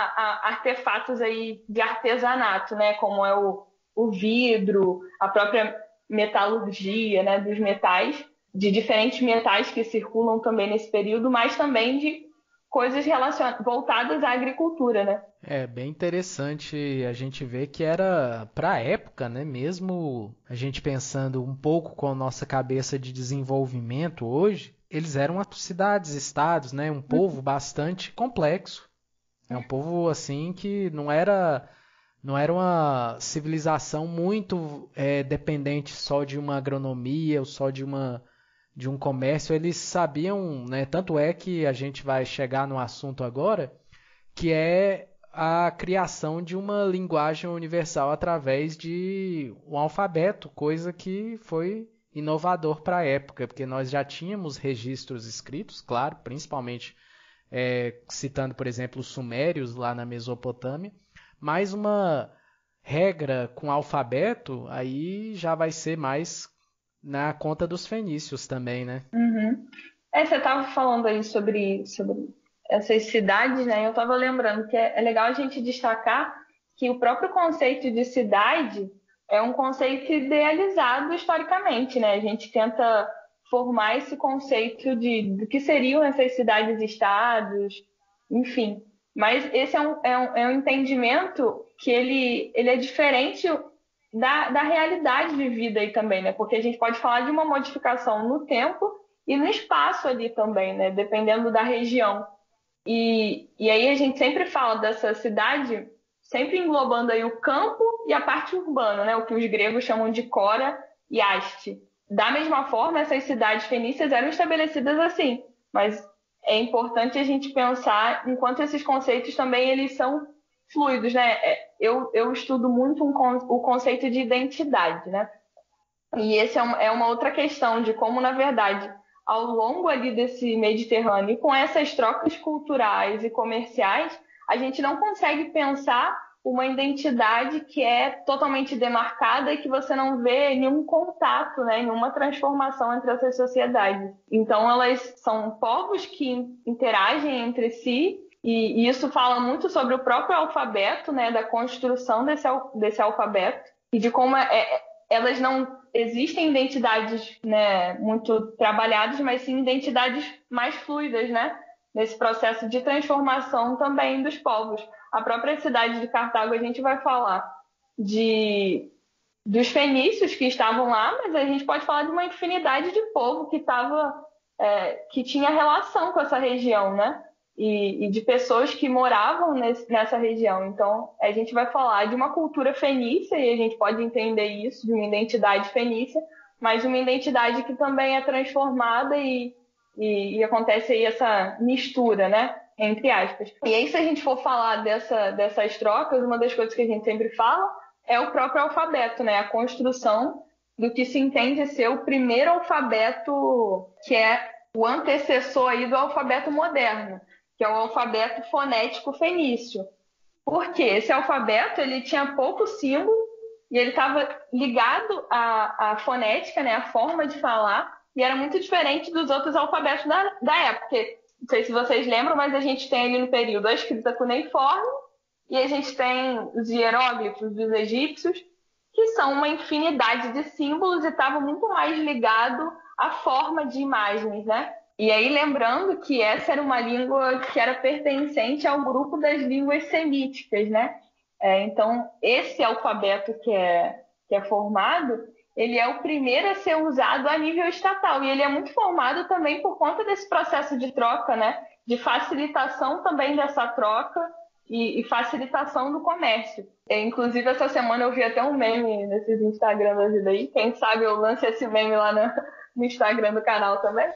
a artefatos aí de artesanato, né? Como é o, o vidro, a própria metalurgia, né? Dos metais, de diferentes metais que circulam também nesse período, mas também de coisas relacion... voltadas à agricultura, né? É bem interessante a gente ver que era para a época, né? Mesmo a gente pensando um pouco com a nossa cabeça de desenvolvimento hoje, eles eram cidades, estados, né? Um povo bastante complexo. É um povo assim que não era não era uma civilização muito é, dependente só de uma agronomia ou só de uma de um comércio. Eles sabiam, né? Tanto é que a gente vai chegar no assunto agora, que é a criação de uma linguagem universal através de um alfabeto, coisa que foi inovador para a época, porque nós já tínhamos registros escritos, claro, principalmente é, citando, por exemplo, os sumérios lá na Mesopotâmia, mas uma regra com alfabeto aí já vai ser mais na conta dos fenícios também, né? Uhum. É, você estava falando aí sobre, sobre essas cidades, né? Eu estava lembrando que é, é legal a gente destacar que o próprio conceito de cidade é um conceito idealizado historicamente, né? A gente tenta formar esse conceito de do que seriam essas cidades-estados, enfim. Mas esse é um, é um, é um entendimento que ele, ele é diferente da, da realidade vivida aí também, né? Porque a gente pode falar de uma modificação no tempo e no espaço ali também, né? Dependendo da região. E, e aí a gente sempre fala dessa cidade, sempre englobando aí o campo e a parte urbana, né? O que os gregos chamam de Cora e Haste. Da mesma forma, essas cidades fenícias eram estabelecidas assim, mas é importante a gente pensar enquanto esses conceitos também eles são fluidos, né? Eu, eu estudo muito um, o conceito de identidade, né? E esse é, um, é uma outra questão de como, na verdade, ao longo ali desse Mediterrâneo, e com essas trocas culturais e comerciais, a gente não consegue pensar uma identidade que é totalmente demarcada e que você não vê nenhum contato, né, nenhuma transformação entre essas sociedades. Então, elas são povos que interagem entre si, e, e isso fala muito sobre o próprio alfabeto, né, da construção desse, desse alfabeto, e de como é, elas não existem identidades, né, muito trabalhadas, mas sim identidades mais fluidas, né, nesse processo de transformação também dos povos. A própria cidade de Cartago, a gente vai falar de, dos fenícios que estavam lá, mas a gente pode falar de uma infinidade de povo que, tava, é, que tinha relação com essa região, né? E, e de pessoas que moravam nesse, nessa região. Então, a gente vai falar de uma cultura fenícia, e a gente pode entender isso, de uma identidade fenícia, mas uma identidade que também é transformada e, e, e acontece aí essa mistura, né? Entre aspas. E aí, se a gente for falar dessa, dessas trocas, uma das coisas que a gente sempre fala é o próprio alfabeto, né? A construção do que se entende ser o primeiro alfabeto, que é o antecessor aí do alfabeto moderno, que é o alfabeto fonético fenício. Por quê? Esse alfabeto ele tinha pouco símbolo e ele estava ligado à, à fonética, né? A forma de falar, e era muito diferente dos outros alfabetos da, da época. Não sei se vocês lembram, mas a gente tem ali no período a escrita cuneiforme e a gente tem os hieróglifos dos egípcios, que são uma infinidade de símbolos e estavam muito mais ligado à forma de imagens, né? E aí lembrando que essa era uma língua que era pertencente ao grupo das línguas semíticas, né? É, então, esse alfabeto que é, que é formado, ele é o primeiro a ser usado a nível estatal. E ele é muito formado também por conta desse processo de troca, né? De facilitação também dessa troca e, e facilitação do comércio. É, inclusive, essa semana eu vi até um meme nesses Instagram da vida aí. Quem sabe eu lance esse meme lá no, no Instagram do canal também.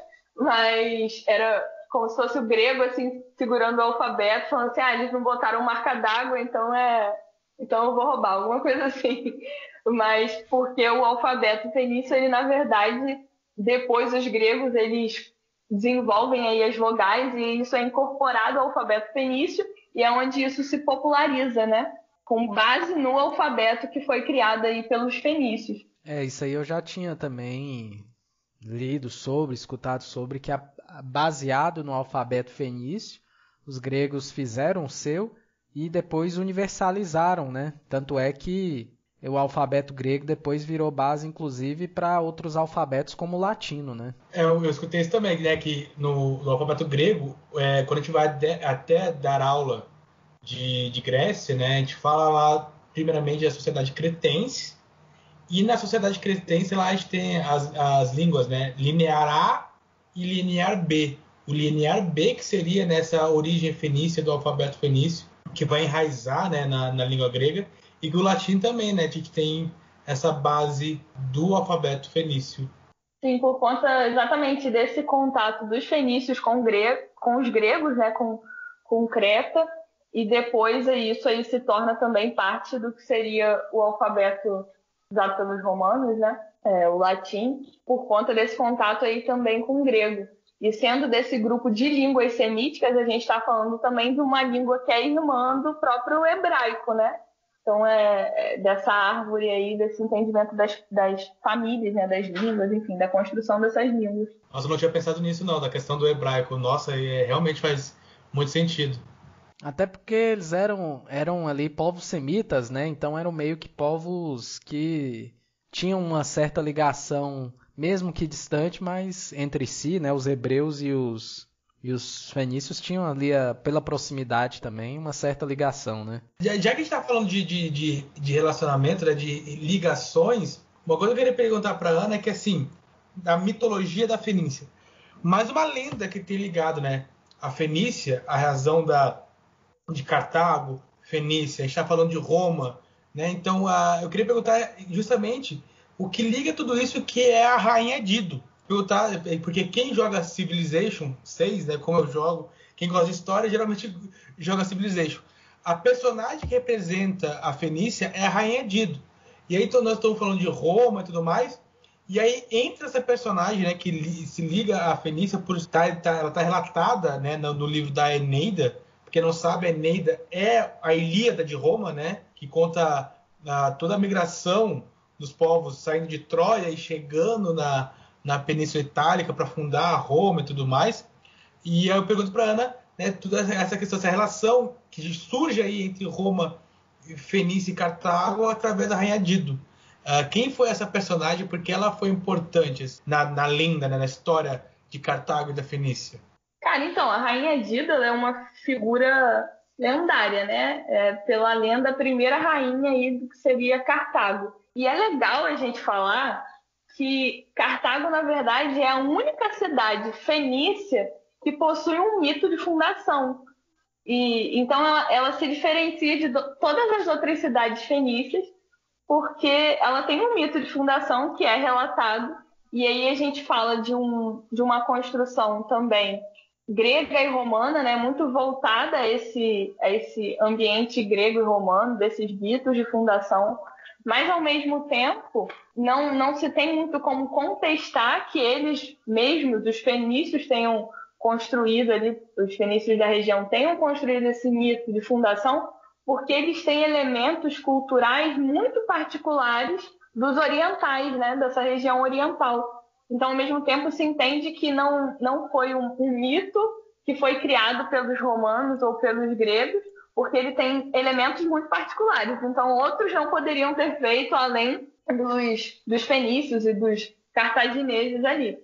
Mas era como se fosse o grego, assim, segurando o alfabeto, falando assim, ah, eles não botaram marca d'água, então é... então eu vou roubar, alguma coisa assim. Mas porque o alfabeto fenício, ele, na verdade, depois os gregos, eles desenvolvem aí as vogais e isso é incorporado ao alfabeto fenício e é onde isso se populariza, né? Com base no alfabeto que foi criado aí pelos fenícios. É, isso aí eu já tinha também lido sobre, escutado sobre, que a, baseado no alfabeto fenício, os gregos fizeram o seu e depois universalizaram, né? Tanto é que o alfabeto grego depois virou base, inclusive, para outros alfabetos como o latino, né? É, eu, eu escutei isso também, né? Que no, no alfabeto grego, é, quando a gente vai de, até dar aula de, de Grécia, né? A gente fala lá, primeiramente, da sociedade cretense. E na sociedade cretense, lá a gente tem as, as línguas, né? Linear A e linear B. O linear B, que seria nessa origem fenícia do alfabeto fenício, que vai enraizar, né, na, na língua grega. E o latim também, né? A gente tem essa base do alfabeto fenício. Sim, por conta exatamente desse contato dos fenícios com, grego, com os gregos, né? Com, com Creta. e depois isso aí se torna também parte do que seria o alfabeto usado pelos romanos, né? É, o latim, por conta desse contato aí também com o grego. E sendo desse grupo de línguas semíticas, a gente está falando também de uma língua que é irmã do próprio hebraico, né? Então, é, é dessa árvore aí, desse entendimento das, das famílias, né? Das línguas, enfim, da construção dessas línguas. Nossa, eu não tinha pensado nisso, não, da questão do hebraico. Nossa, é, realmente faz muito sentido. Até porque eles eram, eram ali povos semitas, né? Então eram meio que povos que tinham uma certa ligação, mesmo que distante, mas entre si, né? Os hebreus e os, e os fenícios tinham ali, a, pela proximidade também, uma certa ligação, né? Já, já que a gente está falando de, de, de, de relacionamento, né, de ligações, uma coisa que eu queria perguntar para Ana é que, assim, da mitologia da Fenícia, mais uma lenda que tem ligado, né? A Fenícia, a razão da de Cartago, Fenícia, a gente está falando de Roma, né? Então, uh, eu queria perguntar justamente o que liga tudo isso, que é a Rainha Dido. Perguntar, porque quem joga Civilization seis, né, como eu jogo, quem gosta de história, geralmente joga Civilization. A personagem que representa a Fenícia é a Rainha Dido. E aí, então, nós estamos falando de Roma e tudo mais, e aí entra essa personagem, né, que li, se liga à Fenícia por estar, tá, ela está relatada, né, no, no livro da Eneida. Quem não sabe, a Eneida é a Ilíada de Roma, né? Que conta uh, toda a migração dos povos saindo de Troia e chegando na, na Península Itálica para fundar Roma e tudo mais. E aí eu pergunto para Ana, né, toda essa questão, essa relação que surge aí entre Roma, Fenícia e Cartago através da Rainha Dido. Uh, quem foi essa personagem? Porque ela foi importante na, na lenda, né, na história de Cartago e da Fenícia. Cara, então, a Rainha Dido é uma figura lendária, né? É, pela lenda, a primeira rainha aí do que seria Cartago. E é legal a gente falar que Cartago, na verdade, é a única cidade fenícia que possui um mito de fundação. E, então, ela, ela se diferencia de do, todas as outras cidades fenícias, porque ela tem um mito de fundação que é relatado. E aí a gente fala de, um, de uma construção também grega e romana, né, muito voltada a esse, a esse ambiente grego e romano, desses mitos de fundação, mas ao mesmo tempo não, não se tem muito como contestar que eles mesmos, os fenícios, tenham construído ali, os fenícios da região tenham construído esse mito de fundação, porque eles têm elementos culturais muito particulares dos orientais, né, dessa região oriental. Então, ao mesmo tempo, se entende que não, não foi um, um mito que foi criado pelos romanos ou pelos gregos, porque ele tem elementos muito particulares. Então, outros não poderiam ter feito além dos, dos fenícios e dos cartagineses ali.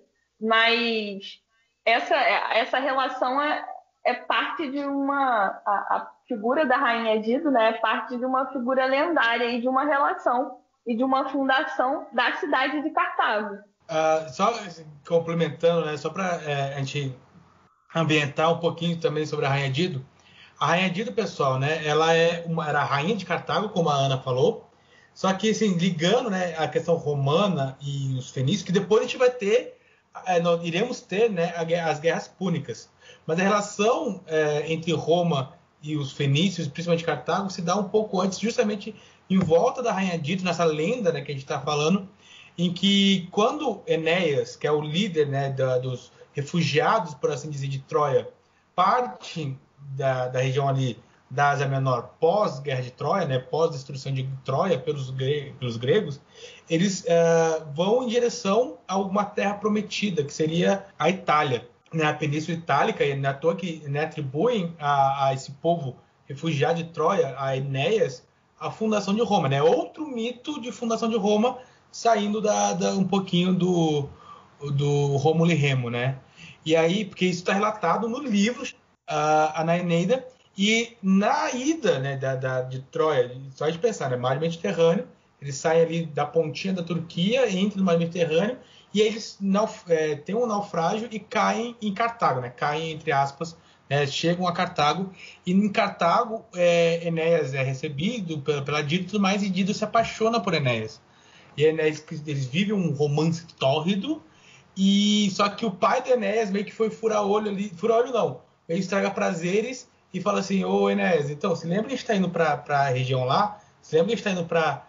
Mas essa, essa relação é, é parte de uma... A, a figura da Rainha Dido, né, é parte de uma figura lendária e de uma relação e de uma fundação da cidade de Cartago. Uh, só complementando, né, só para é, a gente ambientar um pouquinho também sobre a Rainha Dido. A Rainha Dido, pessoal, né, ela é uma, era a rainha de Cartago, como a Ana falou, só que assim, ligando, né, a questão romana e os fenícios, que depois a gente vai ter, é, nós iremos ter, né, as guerras púnicas. Mas a relação é, entre Roma e os fenícios, principalmente Cartago, se dá um pouco antes, justamente em volta da Rainha Dido, nessa lenda, né, que a gente está falando, em que quando Enéas, que é o líder, né, da, dos refugiados, por assim dizer, de Troia, parte da, da região ali da Ásia Menor pós-guerra de Troia, né, pós-destruição de Troia pelos, gre- pelos gregos, eles uh, vão em direção a uma terra prometida, que seria a Itália, né, a Península Itálica, e não é à toa que, né, atribuem a, a esse povo refugiado de Troia, a Enéas, a fundação de Roma. Né? Outro mito de fundação de Roma, saindo da, da, um pouquinho do, do Rômulo e Remo, né? E aí, porque isso está relatado no livro, uh, na Eneida, e na ida, né, da, da, de Troia, só de pensar, né, mar Mediterrâneo, eles saem ali da pontinha da Turquia, entram no mar Mediterrâneo, e aí eles nauf- é, têm um naufrágio e caem em Cartago, né? Caem, entre aspas, né, chegam a Cartago, e em Cartago, é, Enéas é recebido pela, pela Dido e tudo mais, e Dido se apaixona por Enéas. E Enéas, eles vivem um romance tórrido, e só que o pai de Enéas meio que foi furar olho ali, furar olho não, meio estraga prazeres, e fala assim, ô Enéas, então, você lembra que a gente está indo para a região lá? Você lembra que a gente está indo para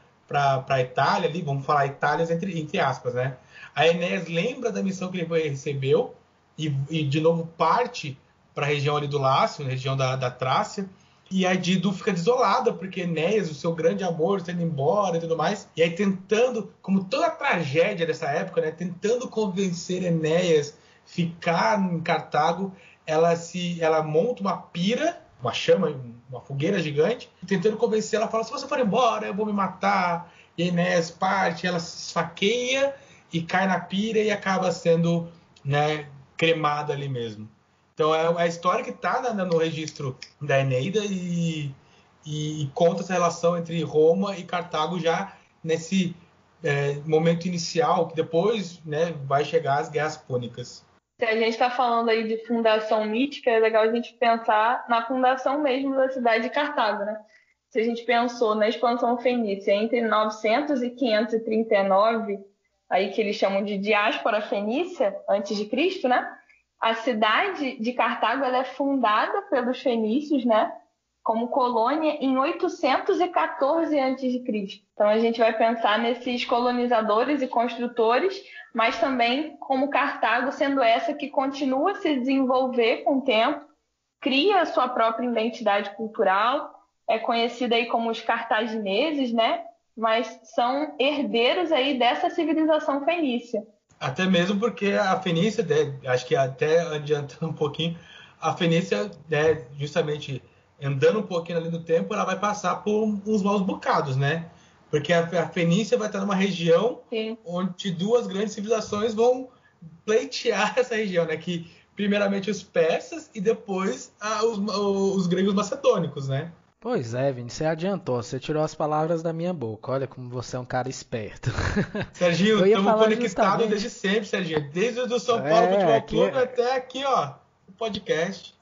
a Itália ali? Vamos falar Itália entre, entre aspas, né? A Enéas lembra da missão que ele recebeu e, e de novo parte para a região ali do Lácio, na região da, da Trácia. E a Dido fica desolada, porque Enéas, o seu grande amor, está indo embora e tudo mais. E aí tentando, como toda a tragédia dessa época, né, tentando convencer Enéas ficar em Cartago, ela, se, ela monta uma pira, uma chama, uma fogueira gigante, tentando convencer ela, fala, se você for embora, eu vou me matar. E Enéas parte, ela se esfaqueia e cai na pira e acaba sendo, né, cremada ali mesmo. Então é a história que está no registro da Eneida e, e, e conta essa relação entre Roma e Cartago já nesse é, momento inicial, que depois, né, vai chegar as Guerras Púnicas. Se a gente está falando aí de fundação mítica, é legal a gente pensar na fundação mesmo da cidade de Cartago, né? Se a gente pensou na expansão fenícia entre novecentos e quinhentos e trinta e nove, aí que eles chamam de diáspora fenícia, antes de Cristo, né? A cidade de Cartago ela é fundada pelos fenícios, né, como colônia em oitocentos e quatorze antes de Cristo. Então a gente vai pensar nesses colonizadores e construtores, mas também como Cartago sendo essa que continua a se desenvolver com o tempo, cria a sua própria identidade cultural, é conhecida aí como os cartagineses, né, mas são herdeiros aí dessa civilização fenícia. Até mesmo porque a Fenícia, né, acho que até adiantando um pouquinho, a Fenícia, né, justamente andando um pouquinho ali no tempo, ela vai passar por uns maus bocados, né? Porque a Fenícia vai estar numa região Sim. onde duas grandes civilizações vão pleitear essa região, né? Que primeiramente os persas e depois ah, os, os gregos macedônicos, né? Pois é, Vini, você adiantou, você tirou as palavras da minha boca. Olha como você é um cara esperto. Serginho, estamos conectados justamente... desde sempre, Serginho. Desde o do São Paulo é, Futebol Clube é... até aqui, ó, o podcast.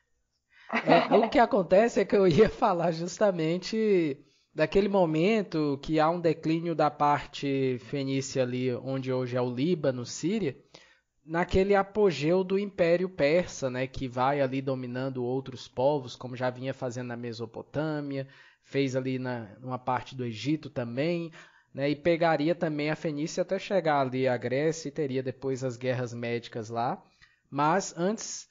É, o que acontece é que eu ia falar justamente daquele momento que há um declínio da parte fenícia ali, onde hoje é o Líbano, Síria, naquele apogeu do Império Persa, né, que vai ali dominando outros povos, como já vinha fazendo na Mesopotâmia, fez ali na uma parte do Egito também, né, e pegaria também a Fenícia até chegar ali à Grécia e teria depois as guerras médicas lá. Mas antes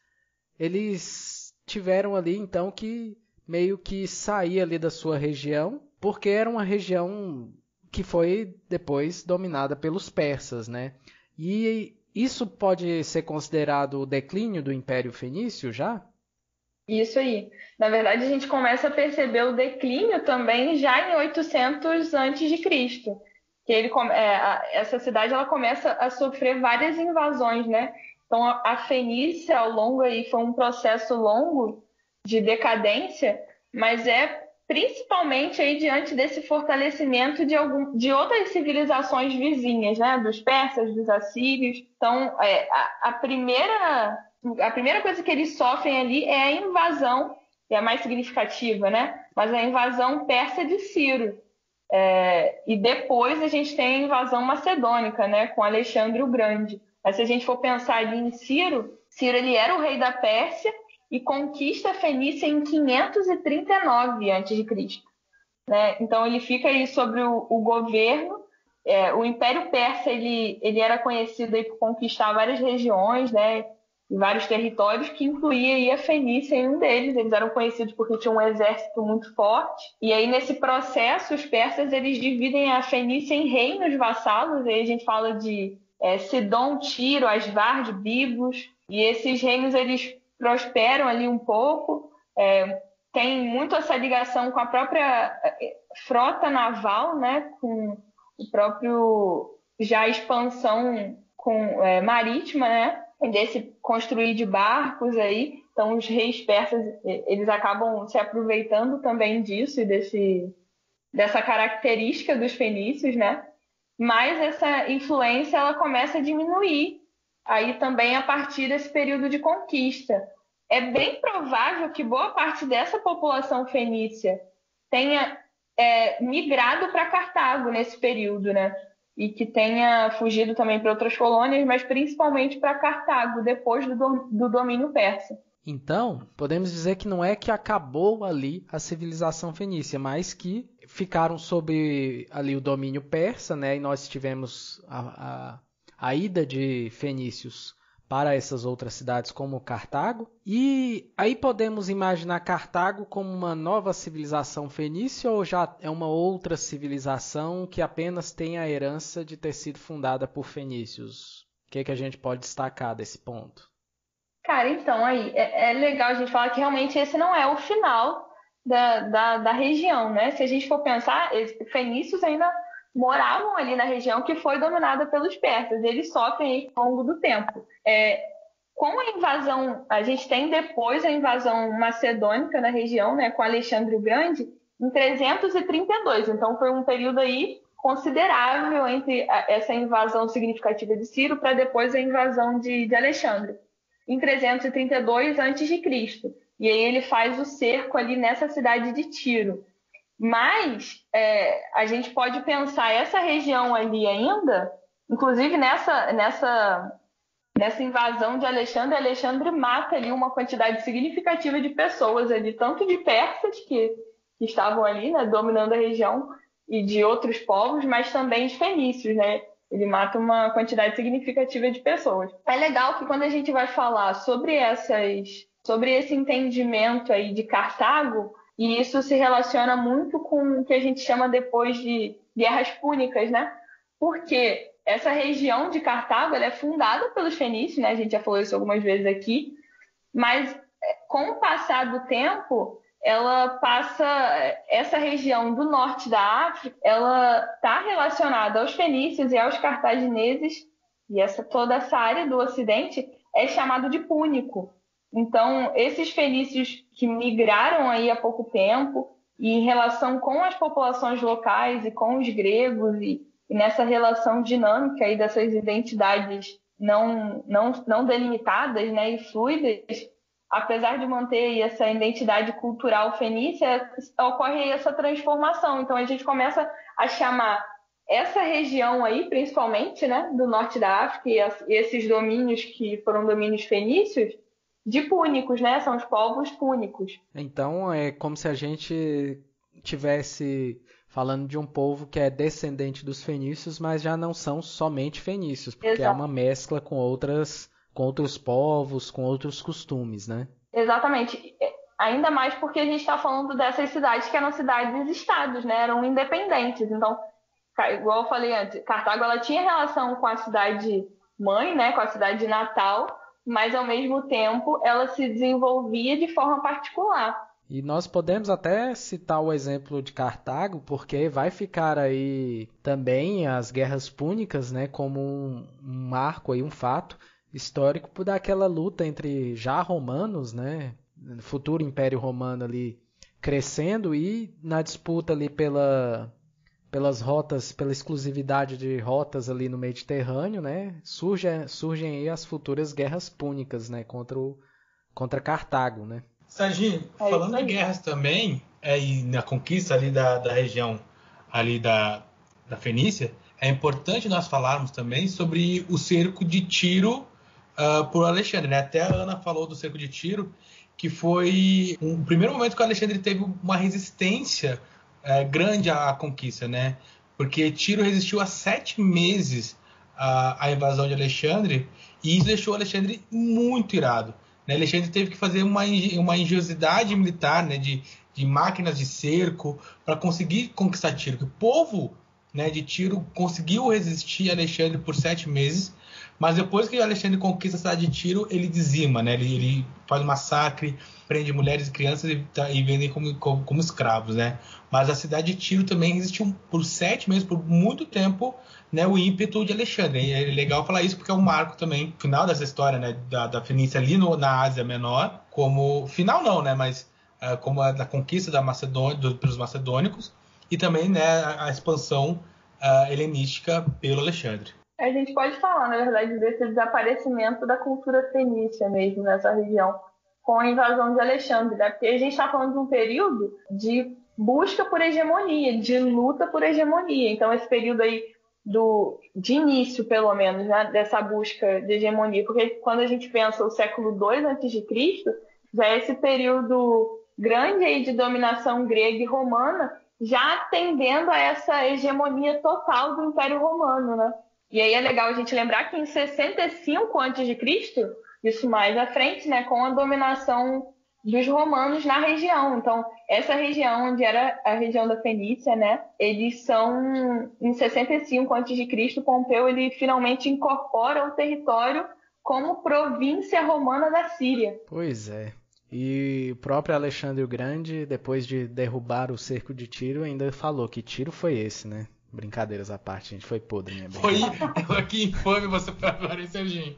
eles tiveram ali então que meio que sair ali da sua região, porque era uma região que foi depois dominada pelos persas, né? E isso pode ser considerado o declínio do Império Fenício já? Isso aí. Na verdade, a gente começa a perceber o declínio também já em oitocentos antes de Cristo. Que ele, é, a, essa cidade ela começa a sofrer várias invasões, né? Então, a, a Fenícia, ao longo aí, foi um processo longo de decadência, mas é principalmente aí diante desse fortalecimento de, algum, de outras civilizações vizinhas, né? Dos persas, dos assírios. Então, é, a, a, primeira, a primeira coisa que eles sofrem ali é a invasão, é a mais significativa, né? Mas a invasão persa de Ciro. É, e depois a gente tem a invasão macedônica, né? Com Alexandre o Grande. Mas se a gente for pensar ali em Ciro, Ciro ele era o rei da Pérsia e conquista a Fenícia em quinhentos e trinta e nove antes de Cristo, né? Então ele fica aí sobre o, o governo. É, o Império Persa ele, ele era conhecido aí por conquistar várias regiões, né, e vários territórios, que incluía aí a Fenícia em um deles. Eles eram conhecidos porque tinham um exército muito forte. E aí nesse processo os persas eles dividem a Fenícia em reinos vassalos. Aí a gente fala de é, Sidom, Tiro, Asvard, Biblos. E esses reinos eles prosperam ali um pouco, é, tem muito essa ligação com a própria frota naval, né, com o próprio já a expansão com, é, marítima, né, desse construir de barcos aí. Então os reis persas eles acabam se aproveitando também disso e desse, dessa característica dos fenícios, né, mas essa influência ela começa a diminuir aí também a partir desse período de conquista. É bem provável que boa parte dessa população fenícia tenha é, migrado para Cartago nesse período, né? E que tenha fugido também para outras colônias, mas principalmente para Cartago, depois do, do domínio persa. Então, podemos dizer que não é que acabou ali a civilização fenícia, mas que ficaram sob ali o domínio persa, né? E nós tivemos a, a, a ida de fenícios para essas outras cidades como Cartago. E aí podemos imaginar Cartago como uma nova civilização fenícia ou já é uma outra civilização que apenas tem a herança de ter sido fundada por fenícios? O que é que a gente pode destacar desse ponto? Cara, então aí é, é legal a gente falar que realmente esse não é o final da, da, da região, né? Se a gente for pensar, os fenícios ainda moravam ali na região que foi dominada pelos persas. Eles sofrem ao longo do tempo. É, com a invasão, a gente tem depois a invasão macedônica na região, né? Com Alexandre o Grande, em trezentos e trinta e dois. Então foi um período aí considerável entre essa invasão significativa de Ciro para depois a invasão de, de Alexandre. Em trezentos e trinta e dois antes de Cristo. E aí ele faz o cerco ali nessa cidade de Tiro. Mas é, a gente pode pensar essa região ali ainda, inclusive nessa, nessa, nessa invasão de Alexandre, Alexandre mata ali uma quantidade significativa de pessoas ali, tanto de persas que, que estavam ali, né, dominando a região, e de outros povos, mas também de fenícios, né? Ele mata uma quantidade significativa de pessoas. É legal que quando a gente vai falar sobre essas, sobre esse entendimento aí de Cartago, e isso se relaciona muito com o que a gente chama depois de guerras púnicas, né? Porque essa região de Cartago ela é fundada pelos fenícios, né? A gente já falou isso algumas vezes aqui, mas com o passar do tempo, ela passa, essa região do norte da África, ela está relacionada aos fenícios e aos cartagineses, e essa, toda essa área do ocidente é chamado de púnico. Então, esses fenícios que migraram aí há pouco tempo, e em relação com as populações locais e com os gregos, e, e nessa relação dinâmica aí dessas identidades não, não, não delimitadas, né, e fluidas, apesar de manter essa identidade cultural fenícia, ocorre essa transformação. Então, a gente começa a chamar essa região aí, principalmente, né, do norte da África, e esses domínios que foram domínios fenícios, de púnicos, né? São os povos púnicos. Então, é como se a gente tivesse falando de um povo que é descendente dos fenícios, mas já não são somente fenícios, porque Exato. É uma mescla com outras... com outros povos, com outros costumes, né? Exatamente. Ainda mais porque a gente está falando dessas cidades que eram cidades-estados, né? Eram independentes. Então, igual eu falei antes, Cartago ela tinha relação com a cidade-mãe, né? Com a cidade natal, mas, ao mesmo tempo, ela se desenvolvia de forma particular. E nós podemos até citar o exemplo de Cartago, porque vai ficar aí também as guerras púnicas, né? Como um, um marco, aí, um fato histórico por daquela luta entre já romanos, né, futuro Império Romano ali crescendo e na disputa ali pela, pelas rotas, pela exclusividade de rotas ali no Mediterrâneo, né, surge, surgem aí as futuras guerras púnicas, né, contra, o, contra Cartago, né. Serginho, é falando de guerras também, é, e na conquista ali da, da região ali da, da Fenícia, é importante nós falarmos também sobre o cerco de Tiro Uh, por Alexandre, né? Até a Ana falou do cerco de Tiro, que foi um primeiro momento que o Alexandre teve uma resistência uh, grande à, à conquista, né? Porque Tiro resistiu há sete meses uh, à invasão de Alexandre, e isso deixou Alexandre muito irado, né? Alexandre teve que fazer uma, uma engenhosidade militar, né? de, de máquinas de cerco para conseguir conquistar Tiro. O povo, né, de Tiro conseguiu resistir a Alexandre por sete meses. Mas depois que Alexandre conquista a cidade de Tiro, ele dizima, né? Ele, ele faz um massacre, prende mulheres e crianças e, tá, e vendem como, como, como escravos, né? Mas a cidade de Tiro também resistiu por sete meses, por muito tempo, né? O ímpeto de Alexandre. E é legal falar isso porque é um marco também, final dessa história, né? Da, da Fenícia ali no, na Ásia Menor, como... Final não, né? Mas uh, como a da conquista da Macedônia, do, pelos macedônicos e também, né, a, a expansão uh, helenística pelo Alexandre. A gente pode falar, na verdade, desse desaparecimento da cultura fenícia mesmo nessa região, com a invasão de Alexandre, né? Porque a gente está falando de um período de busca por hegemonia, de luta por hegemonia. Então, esse período aí do, de início, pelo menos, né, dessa busca de hegemonia, porque quando a gente pensa o século dois antes de Cristo, Já esse período grande aí de dominação grega e romana, já tendendo a essa hegemonia total do Império Romano, né? E aí é legal a gente lembrar que em sessenta e cinco antes de Cristo, isso mais à frente, né, com a dominação dos romanos na região. Então, essa região onde era a região da Fenícia, né, eles são, em sessenta e cinco antes de Cristo, Pompeu ele finalmente incorpora o território como província romana da Síria. Pois é. E o próprio Alexandre o Grande, depois de derrubar o cerco de Tiro, ainda falou que Tiro foi esse, né? Brincadeiras à parte, gente. Foi podre, minha brincadeira. Foi que infame você foi agora, hein, Serginho?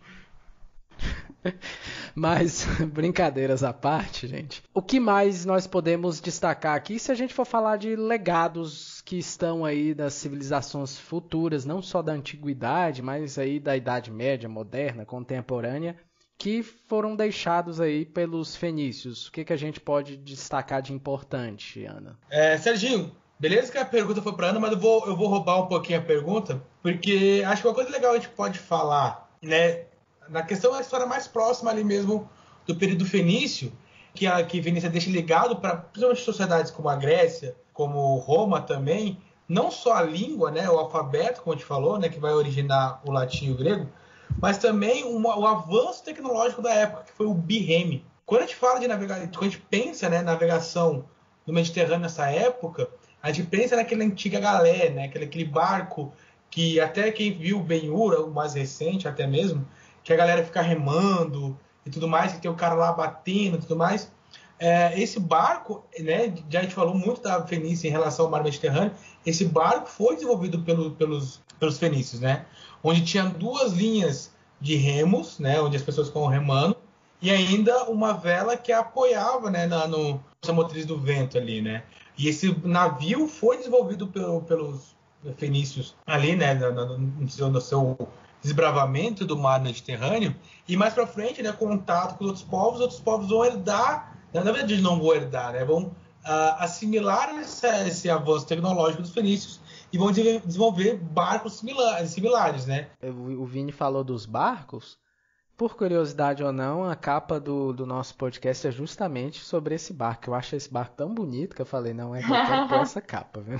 Mas, brincadeiras à parte, gente. O que mais nós podemos destacar aqui, se a gente for falar de legados que estão aí das civilizações futuras, não só da antiguidade, mas aí da Idade Média, moderna, contemporânea, que foram deixados aí pelos fenícios. O que, que a gente pode destacar de importante, Ana? É, Serginho, beleza que a pergunta foi para Ana, mas eu vou, eu vou roubar um pouquinho a pergunta, porque acho que uma coisa legal a gente pode falar, né, na questão da história mais próxima ali mesmo do período fenício, que a que Fenícia deixa ligado para principalmente sociedades como a Grécia, como Roma também, não só a língua, né, o alfabeto, como a gente falou, né, que vai originar o latim e o grego, mas também uma, o avanço tecnológico da época, que foi o birreme. Quando a gente fala de navegação, quando a gente pensa, né, navegação no Mediterrâneo nessa época, a gente pensa naquela antiga galé, né, aquele, aquele barco que até quem viu o Ben-Hur, o mais recente até mesmo, que a galera fica remando e tudo mais, que tem o cara lá batendo e tudo mais. É, esse barco, né, já a gente falou muito da Fenícia em relação ao mar Mediterrâneo, esse barco foi desenvolvido pelo, pelos, pelos fenícios, né, onde tinha duas linhas de remos, né, onde as pessoas ficam remando, e ainda uma vela que apoiava, né, na no, essa motriz do vento ali, né. E esse navio foi desenvolvido pelo, pelos fenícios ali, né, no, no, no, seu, no seu desbravamento do mar Mediterrâneo, e mais para frente, né, contato com outros povos, outros povos vão herdar, na verdade eles não vão herdar, né, vão uh, assimilar esse, esse avanço tecnológico dos fenícios e vão de, desenvolver barcos similares, similares, né. O Vini falou dos barcos. Por curiosidade ou não, a capa do, do nosso podcast é justamente sobre esse barco. Eu acho esse barco tão bonito que eu falei, não, é que eu quero ter essa capa, viu?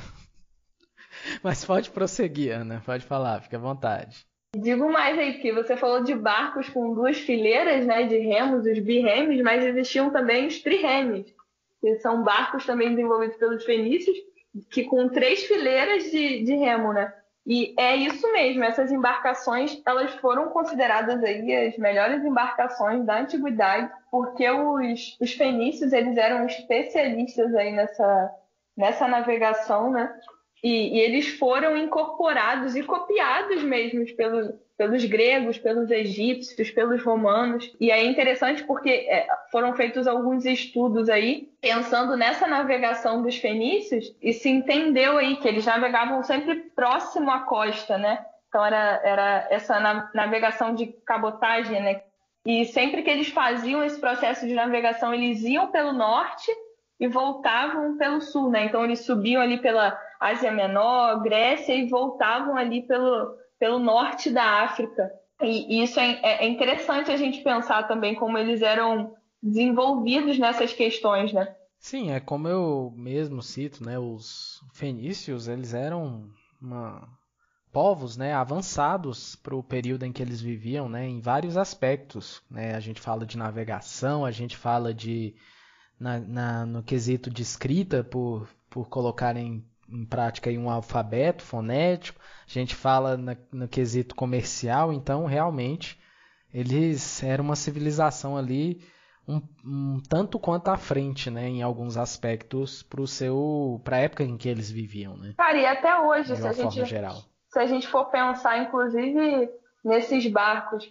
Mas pode prosseguir, Ana, pode falar, fique à vontade. Digo mais aí, porque você falou de barcos com duas fileiras, né, de remos, os birremes, mas existiam também os triremes, que são barcos também desenvolvidos pelos fenícios, que com três fileiras de, de remo, né? E é isso mesmo, essas embarcações, elas foram consideradas aí as melhores embarcações da antiguidade, porque os, os fenícios, eles eram especialistas aí nessa, nessa navegação, né? E, e eles foram incorporados e copiados mesmo pelo, pelos gregos, pelos egípcios, pelos romanos. E é interessante porque é, foram feitos alguns estudos aí, pensando nessa navegação dos fenícios, e se entendeu aí que eles navegavam sempre próximo à costa, né? Então era, era essa navegação de cabotagem, né? E sempre que eles faziam esse processo de navegação, eles iam pelo norte e voltavam pelo sul, né? Então eles subiam ali pela Ásia Menor, Grécia e voltavam ali pelo, pelo norte da África. E, e isso é, é interessante a gente pensar também como eles eram desenvolvidos nessas questões, né? Sim, é como eu mesmo cito, né? Os fenícios, eles eram uma... povos, né, avançados para o período em que eles viviam, né, em vários aspectos, né? A gente fala de navegação, a gente fala de Na, na, no quesito de escrita, por, por colocar em, em prática aí um alfabeto fonético, a gente fala na, no quesito comercial, então realmente eles eram uma civilização ali um, um tanto quanto à frente, né, em alguns aspectos para a época em que eles viviam, né? Cara, e até hoje, de se uma a, forma gente, geral. se a gente for pensar, inclusive, nesses barcos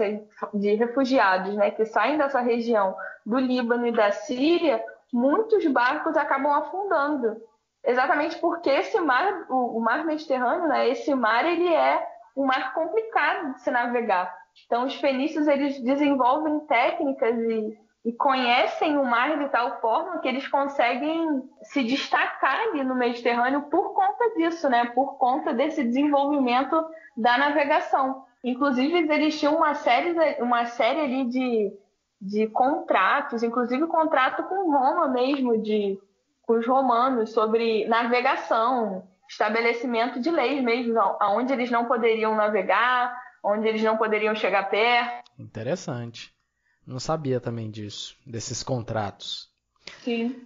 de refugiados, né, que saem dessa região do Líbano e da Síria, muitos barcos acabam afundando. Exatamente porque esse mar, o, o mar Mediterrâneo, né, esse mar ele é um mar complicado de se navegar. Então os fenícios eles desenvolvem técnicas e, e conhecem o mar de tal forma que eles conseguem se destacar ali no Mediterrâneo por conta disso, né, por conta desse desenvolvimento da navegação. Inclusive, eles tinham uma série, uma série ali de, de contratos, inclusive o contrato com Roma mesmo, de, com os romanos, sobre navegação, estabelecimento de leis mesmo, onde eles não poderiam navegar, onde eles não poderiam chegar perto. Interessante. Não sabia também disso, desses contratos. Sim.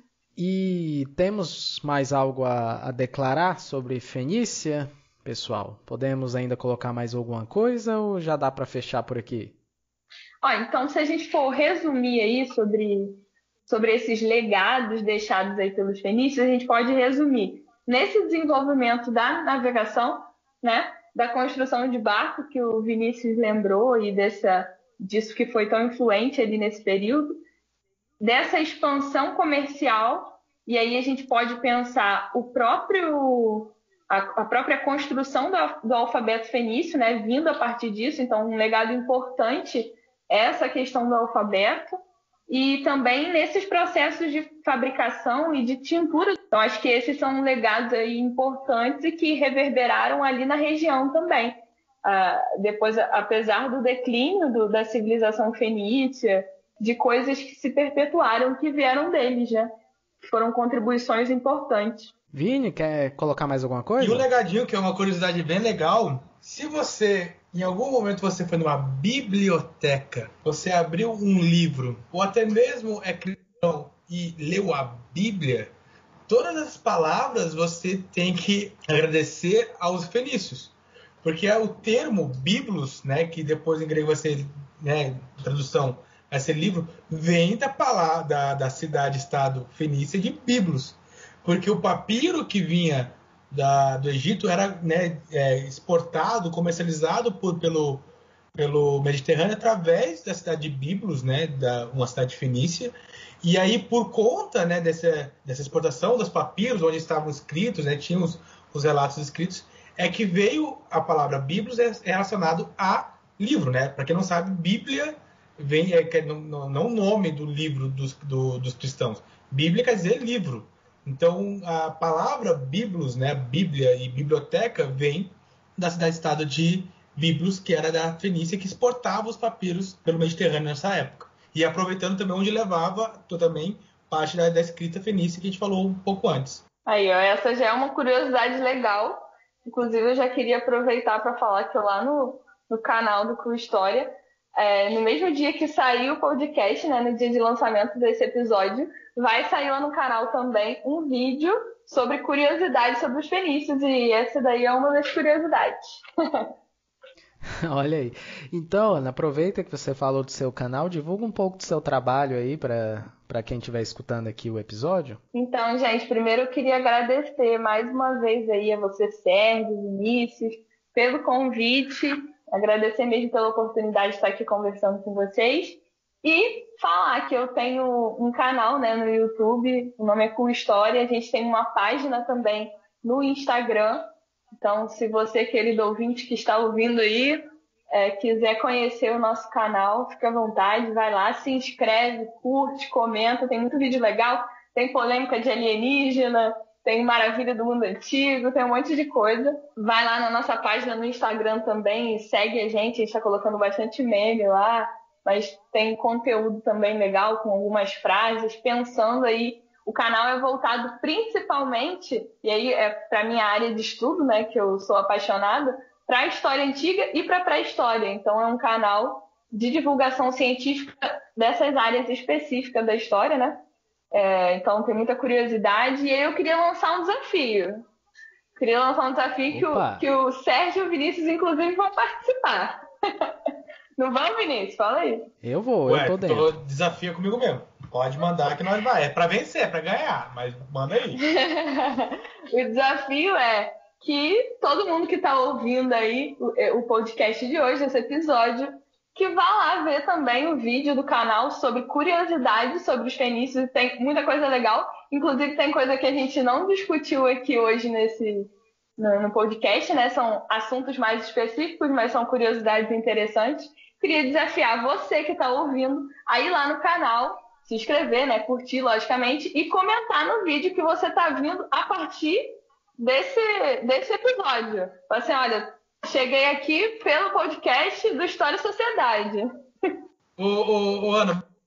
E temos mais algo a, a declarar sobre Fenícia, pessoal? Podemos ainda colocar mais alguma coisa ou já dá para fechar por aqui? Ó, então, se a gente for resumir aí sobre, sobre esses legados deixados aí pelos fenícios, a gente pode resumir nesse desenvolvimento da navegação, né, da construção de barco que o Vinícius lembrou e dessa, disso que foi tão influente ali nesse período, dessa expansão comercial, e aí a gente pode pensar o próprio, a, a própria construção do, do alfabeto fenício, né, vindo a partir disso, então um legado importante é essa questão do alfabeto, e também nesses processos de fabricação e de tintura. Então acho que esses são legados aí importantes e que reverberaram ali na região também. Ah, depois, apesar do declínio do, da civilização fenícia, de coisas que se perpetuaram, que vieram deles, né? Foram contribuições importantes. Vini, quer colocar mais alguma coisa? E um legadinho, que é uma curiosidade bem legal, se você, em algum momento você foi numa biblioteca, você abriu um livro, ou até mesmo é cristão e leu a Bíblia, todas as palavras você tem que agradecer aos fenícios. Porque é o termo biblos, né, que depois em grego vai ser, né, tradução, esse livro vem da palavra da, da cidade-estado fenícia de Biblos, porque o papiro que vinha da, do Egito era, né, é, exportado, comercializado por, pelo, pelo Mediterrâneo através da cidade de Biblos, né, da, uma cidade fenícia, e aí por conta, né, dessa, dessa exportação dos papiros, onde estavam escritos, né, tinham os, os relatos escritos, é que veio a palavra Biblos é, é relacionado a livro, né? Para quem não sabe, Bíblia vem, é, não, não o nome do livro dos, do, dos cristãos. Bíblia quer dizer livro. Então, a palavra Biblos, né, Bíblia e biblioteca, vem da cidade-estado de Biblos, que era da Fenícia, que exportava os papiros pelo Mediterrâneo nessa época. E aproveitando também onde levava também parte da, da escrita fenícia que a gente falou um pouco antes. Aí, ó, essa já é uma curiosidade legal. Inclusive, eu já queria aproveitar para falar que lá no, no canal do Cru História, É, no mesmo dia que saiu o podcast, né, no dia de lançamento desse episódio, vai sair lá no canal também um vídeo sobre curiosidades sobre os fenícios, e essa daí é uma das curiosidades. Olha aí. Então, Ana, aproveita que você falou do seu canal, divulga um pouco do seu trabalho aí para para quem estiver escutando aqui o episódio. Então, gente, primeiro eu queria agradecer mais uma vez aí a você, Sérgio, Vinícius, pelo convite. Agradecer mesmo pela oportunidade de estar aqui conversando com vocês. E falar que eu tenho um canal, né, no YouTube, o nome é Cool História. A gente tem uma página também no Instagram. Então, se você, querido ouvinte que está ouvindo aí, é, quiser conhecer o nosso canal, fica à vontade, vai lá, se inscreve, curte, comenta. Tem muito vídeo legal, tem polêmica de alienígena, tem Maravilha do Mundo Antigo, tem um monte de coisa. Vai lá na nossa página no Instagram também e segue a gente. A gente está colocando bastante meme lá, mas tem conteúdo também legal com algumas frases, pensando aí. O canal é voltado principalmente, e aí é para minha área de estudo, né, que eu sou apaixonada, para a história antiga e para a pré-história. Então é um canal de divulgação científica dessas áreas específicas da história, né? É, então tem muita curiosidade, e aí eu queria lançar um desafio. Queria lançar um desafio que o, que o Sérgio e o Vinícius, inclusive, vão participar. Não vão, Vinícius? Fala aí. Eu vou, Ué, eu tô dentro. Tô, desafio comigo mesmo. Pode mandar que nós vai. É pra vencer, é pra ganhar, mas manda aí. O desafio é que todo mundo que tá ouvindo aí o, o podcast de hoje, esse episódio, que vá lá ver também o vídeo do canal sobre curiosidades sobre os fenícios. Tem muita coisa legal. Inclusive, tem coisa que a gente não discutiu aqui hoje nesse, no, no podcast, né? São assuntos mais específicos, mas são curiosidades interessantes. Queria desafiar você que está ouvindo a ir lá no canal, se inscrever, né? Curtir, logicamente, e comentar no vídeo que você está vindo a partir desse, desse episódio. Fala assim, olha, cheguei aqui pelo podcast do História e Sociedade. Ô, ô, ô, Ana,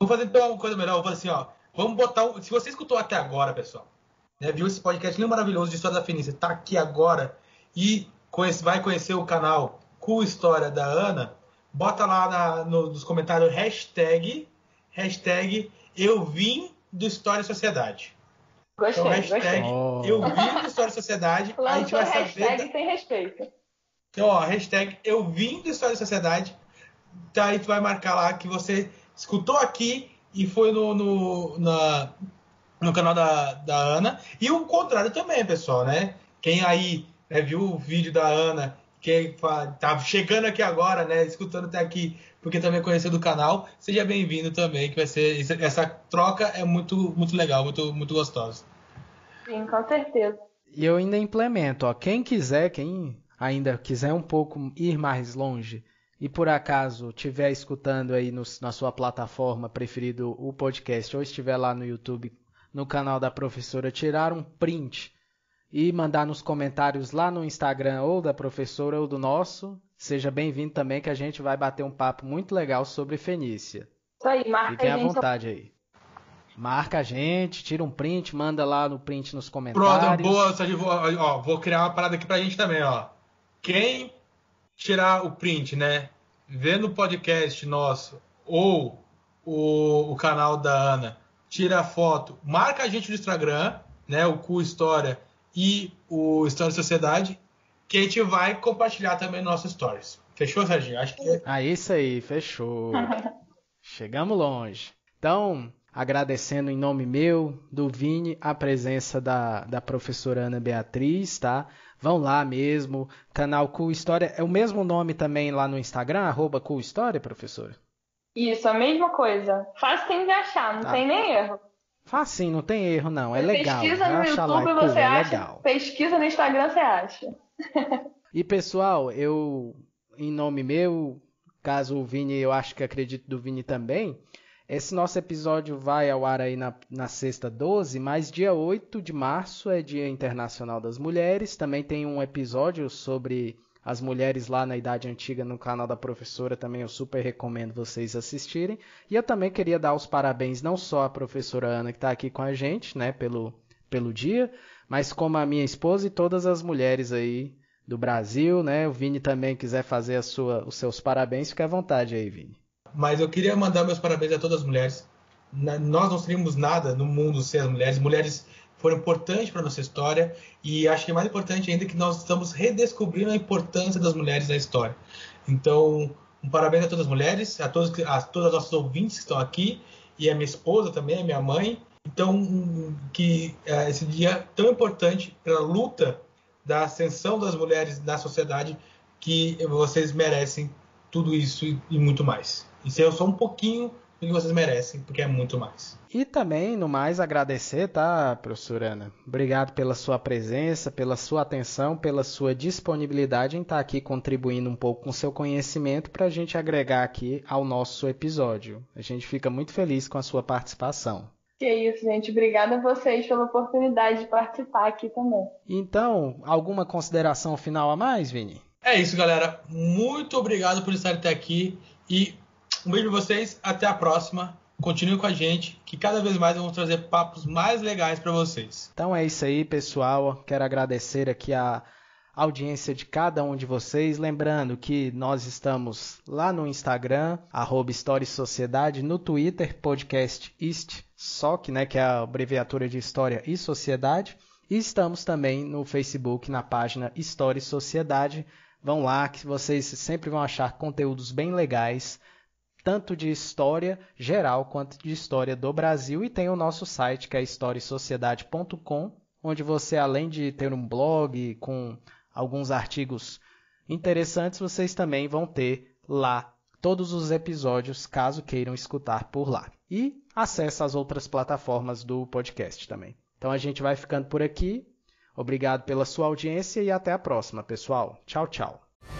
Vou fazer então uma coisa melhor. Vou fazer assim, ó. Vamos botar. Um... Se você escutou até agora, pessoal, né, viu esse podcast lindo, maravilhoso de História da Fenícia, tá aqui agora e conhece, vai conhecer o canal Cool História da Ana, bota lá na, no, nos comentários hashtag, hashtag eu vim do História e Sociedade. Gostei, então, hashtag gostei. eu vim do História e Sociedade. Aí a gente vai hashtag saber. Da... sem respeito. Então, ó, hashtag eu vim do História e Sociedade. Tá, aí tu vai marcar lá que você escutou aqui e foi no, no, na, no canal da, da Ana. E o contrário também, pessoal, né? Quem aí né, viu o vídeo da Ana, quem tá chegando aqui agora, né? Escutando até aqui, porque também conheceu do canal, seja bem-vindo também, que vai ser. Essa troca é muito, muito legal, muito, muito gostosa. Sim, com certeza. E eu ainda implemento, ó. Quem quiser, quem ainda quiser um pouco ir mais longe e por acaso estiver escutando aí no, na sua plataforma preferida o podcast ou estiver lá no YouTube, no canal da professora, tirar um print e mandar nos comentários lá no Instagram ou da professora ou do nosso, seja bem-vindo também, que a gente vai bater um papo muito legal sobre Fenícia. Isso aí, marca Fiquem a à gente. vontade aí. Marca a gente, tira um print, manda lá no print nos comentários. Pronto, boa, Sérgio, vou, ó, vou criar uma parada aqui pra gente também, ó. Quem tirar o print, né, vê no podcast nosso ou o, o canal da Ana, tira a foto, marca a gente no Instagram, né, o Cool História e o História e Sociedade, que a gente vai compartilhar também nos nossos stories. Fechou, Serginho? Acho que... Ah, isso aí, fechou. Chegamos longe. Então, agradecendo em nome meu, do Vini, a presença da, da professora Ana Beatriz, tá? Vão lá mesmo, canal Cool História. É o mesmo nome também lá no Instagram, arroba Cool História, professora? Isso, a mesma coisa. Fácil de achar, não Tá. tem nem erro. Facinho, não tem erro não, é Você legal. pesquisa no Acha lá, YouTube, é cool, você é acha. legal. Pesquisa no Instagram, você acha. E pessoal, eu, em nome meu, caso o Vini, eu acho que acredito do Vini também, esse nosso episódio vai ao ar aí na, na sexta doze, mas dia oito de março é Dia Internacional das Mulheres. Também tem um episódio sobre as mulheres lá na Idade Antiga no canal da professora, também eu super recomendo vocês assistirem. E eu também queria dar os parabéns não só à professora Ana, que está aqui com a gente, né, pelo, pelo dia, mas como a minha esposa e todas as mulheres aí do Brasil, né? O Vini também quiser fazer a sua, os seus parabéns, fica à vontade aí, Vini. Mas eu queria mandar meus parabéns a todas as mulheres. Nós não seríamos nada no mundo sem as mulheres. Mulheres foram importantes para a nossa história e acho que é mais importante ainda que nós estamos redescobrindo a importância das mulheres na história. Então, um parabéns a todas as mulheres, a, todos, a todas as nossas ouvintes que estão aqui e a minha esposa também, a minha mãe. Então, que é, esse dia tão importante para a luta da ascensão das mulheres na sociedade, que vocês merecem tudo isso e, e muito mais. Isso é só um pouquinho do que vocês merecem, porque é muito mais. E também, no mais, agradecer, tá, professora Ana? Obrigado pela sua presença, pela sua atenção, pela sua disponibilidade em estar aqui contribuindo um pouco com seu conhecimento para a gente agregar aqui ao nosso episódio. A gente fica muito feliz com a sua participação. Que é isso, gente. Obrigada a vocês pela oportunidade de participar aqui também. Então, alguma consideração final a mais, Vini? É isso, galera. Muito obrigado por estarem até aqui e um beijo pra vocês. Até a próxima. Continue com a gente, que cada vez mais vamos trazer papos mais legais para vocês. Então é isso aí, pessoal. Quero agradecer aqui a audiência de cada um de vocês. Lembrando que nós estamos lá no Instagram, arroba História e Sociedade, no Twitter, podcast ist, soc, né, que é a abreviatura de História e Sociedade. E estamos também no Facebook, na página História e Sociedade. Vão lá que vocês sempre vão achar conteúdos bem legais, tanto de história geral quanto de história do Brasil. E tem o nosso site, que é história e sociedade ponto com, onde você, além de ter um blog com alguns artigos interessantes, vocês também vão ter lá todos os episódios, caso queiram escutar por lá. E acesse as outras plataformas do podcast também. Então a gente vai ficando por aqui. Obrigado pela sua audiência e até a próxima, pessoal. Tchau, tchau.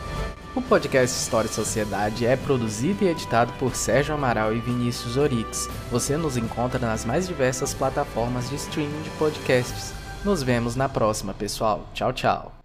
O podcast História e Sociedade é produzido e editado por Sérgio Amaral e Vinícius Orix. Você nos encontra nas mais diversas plataformas de streaming de podcasts. Nos vemos na próxima, pessoal. Tchau, tchau.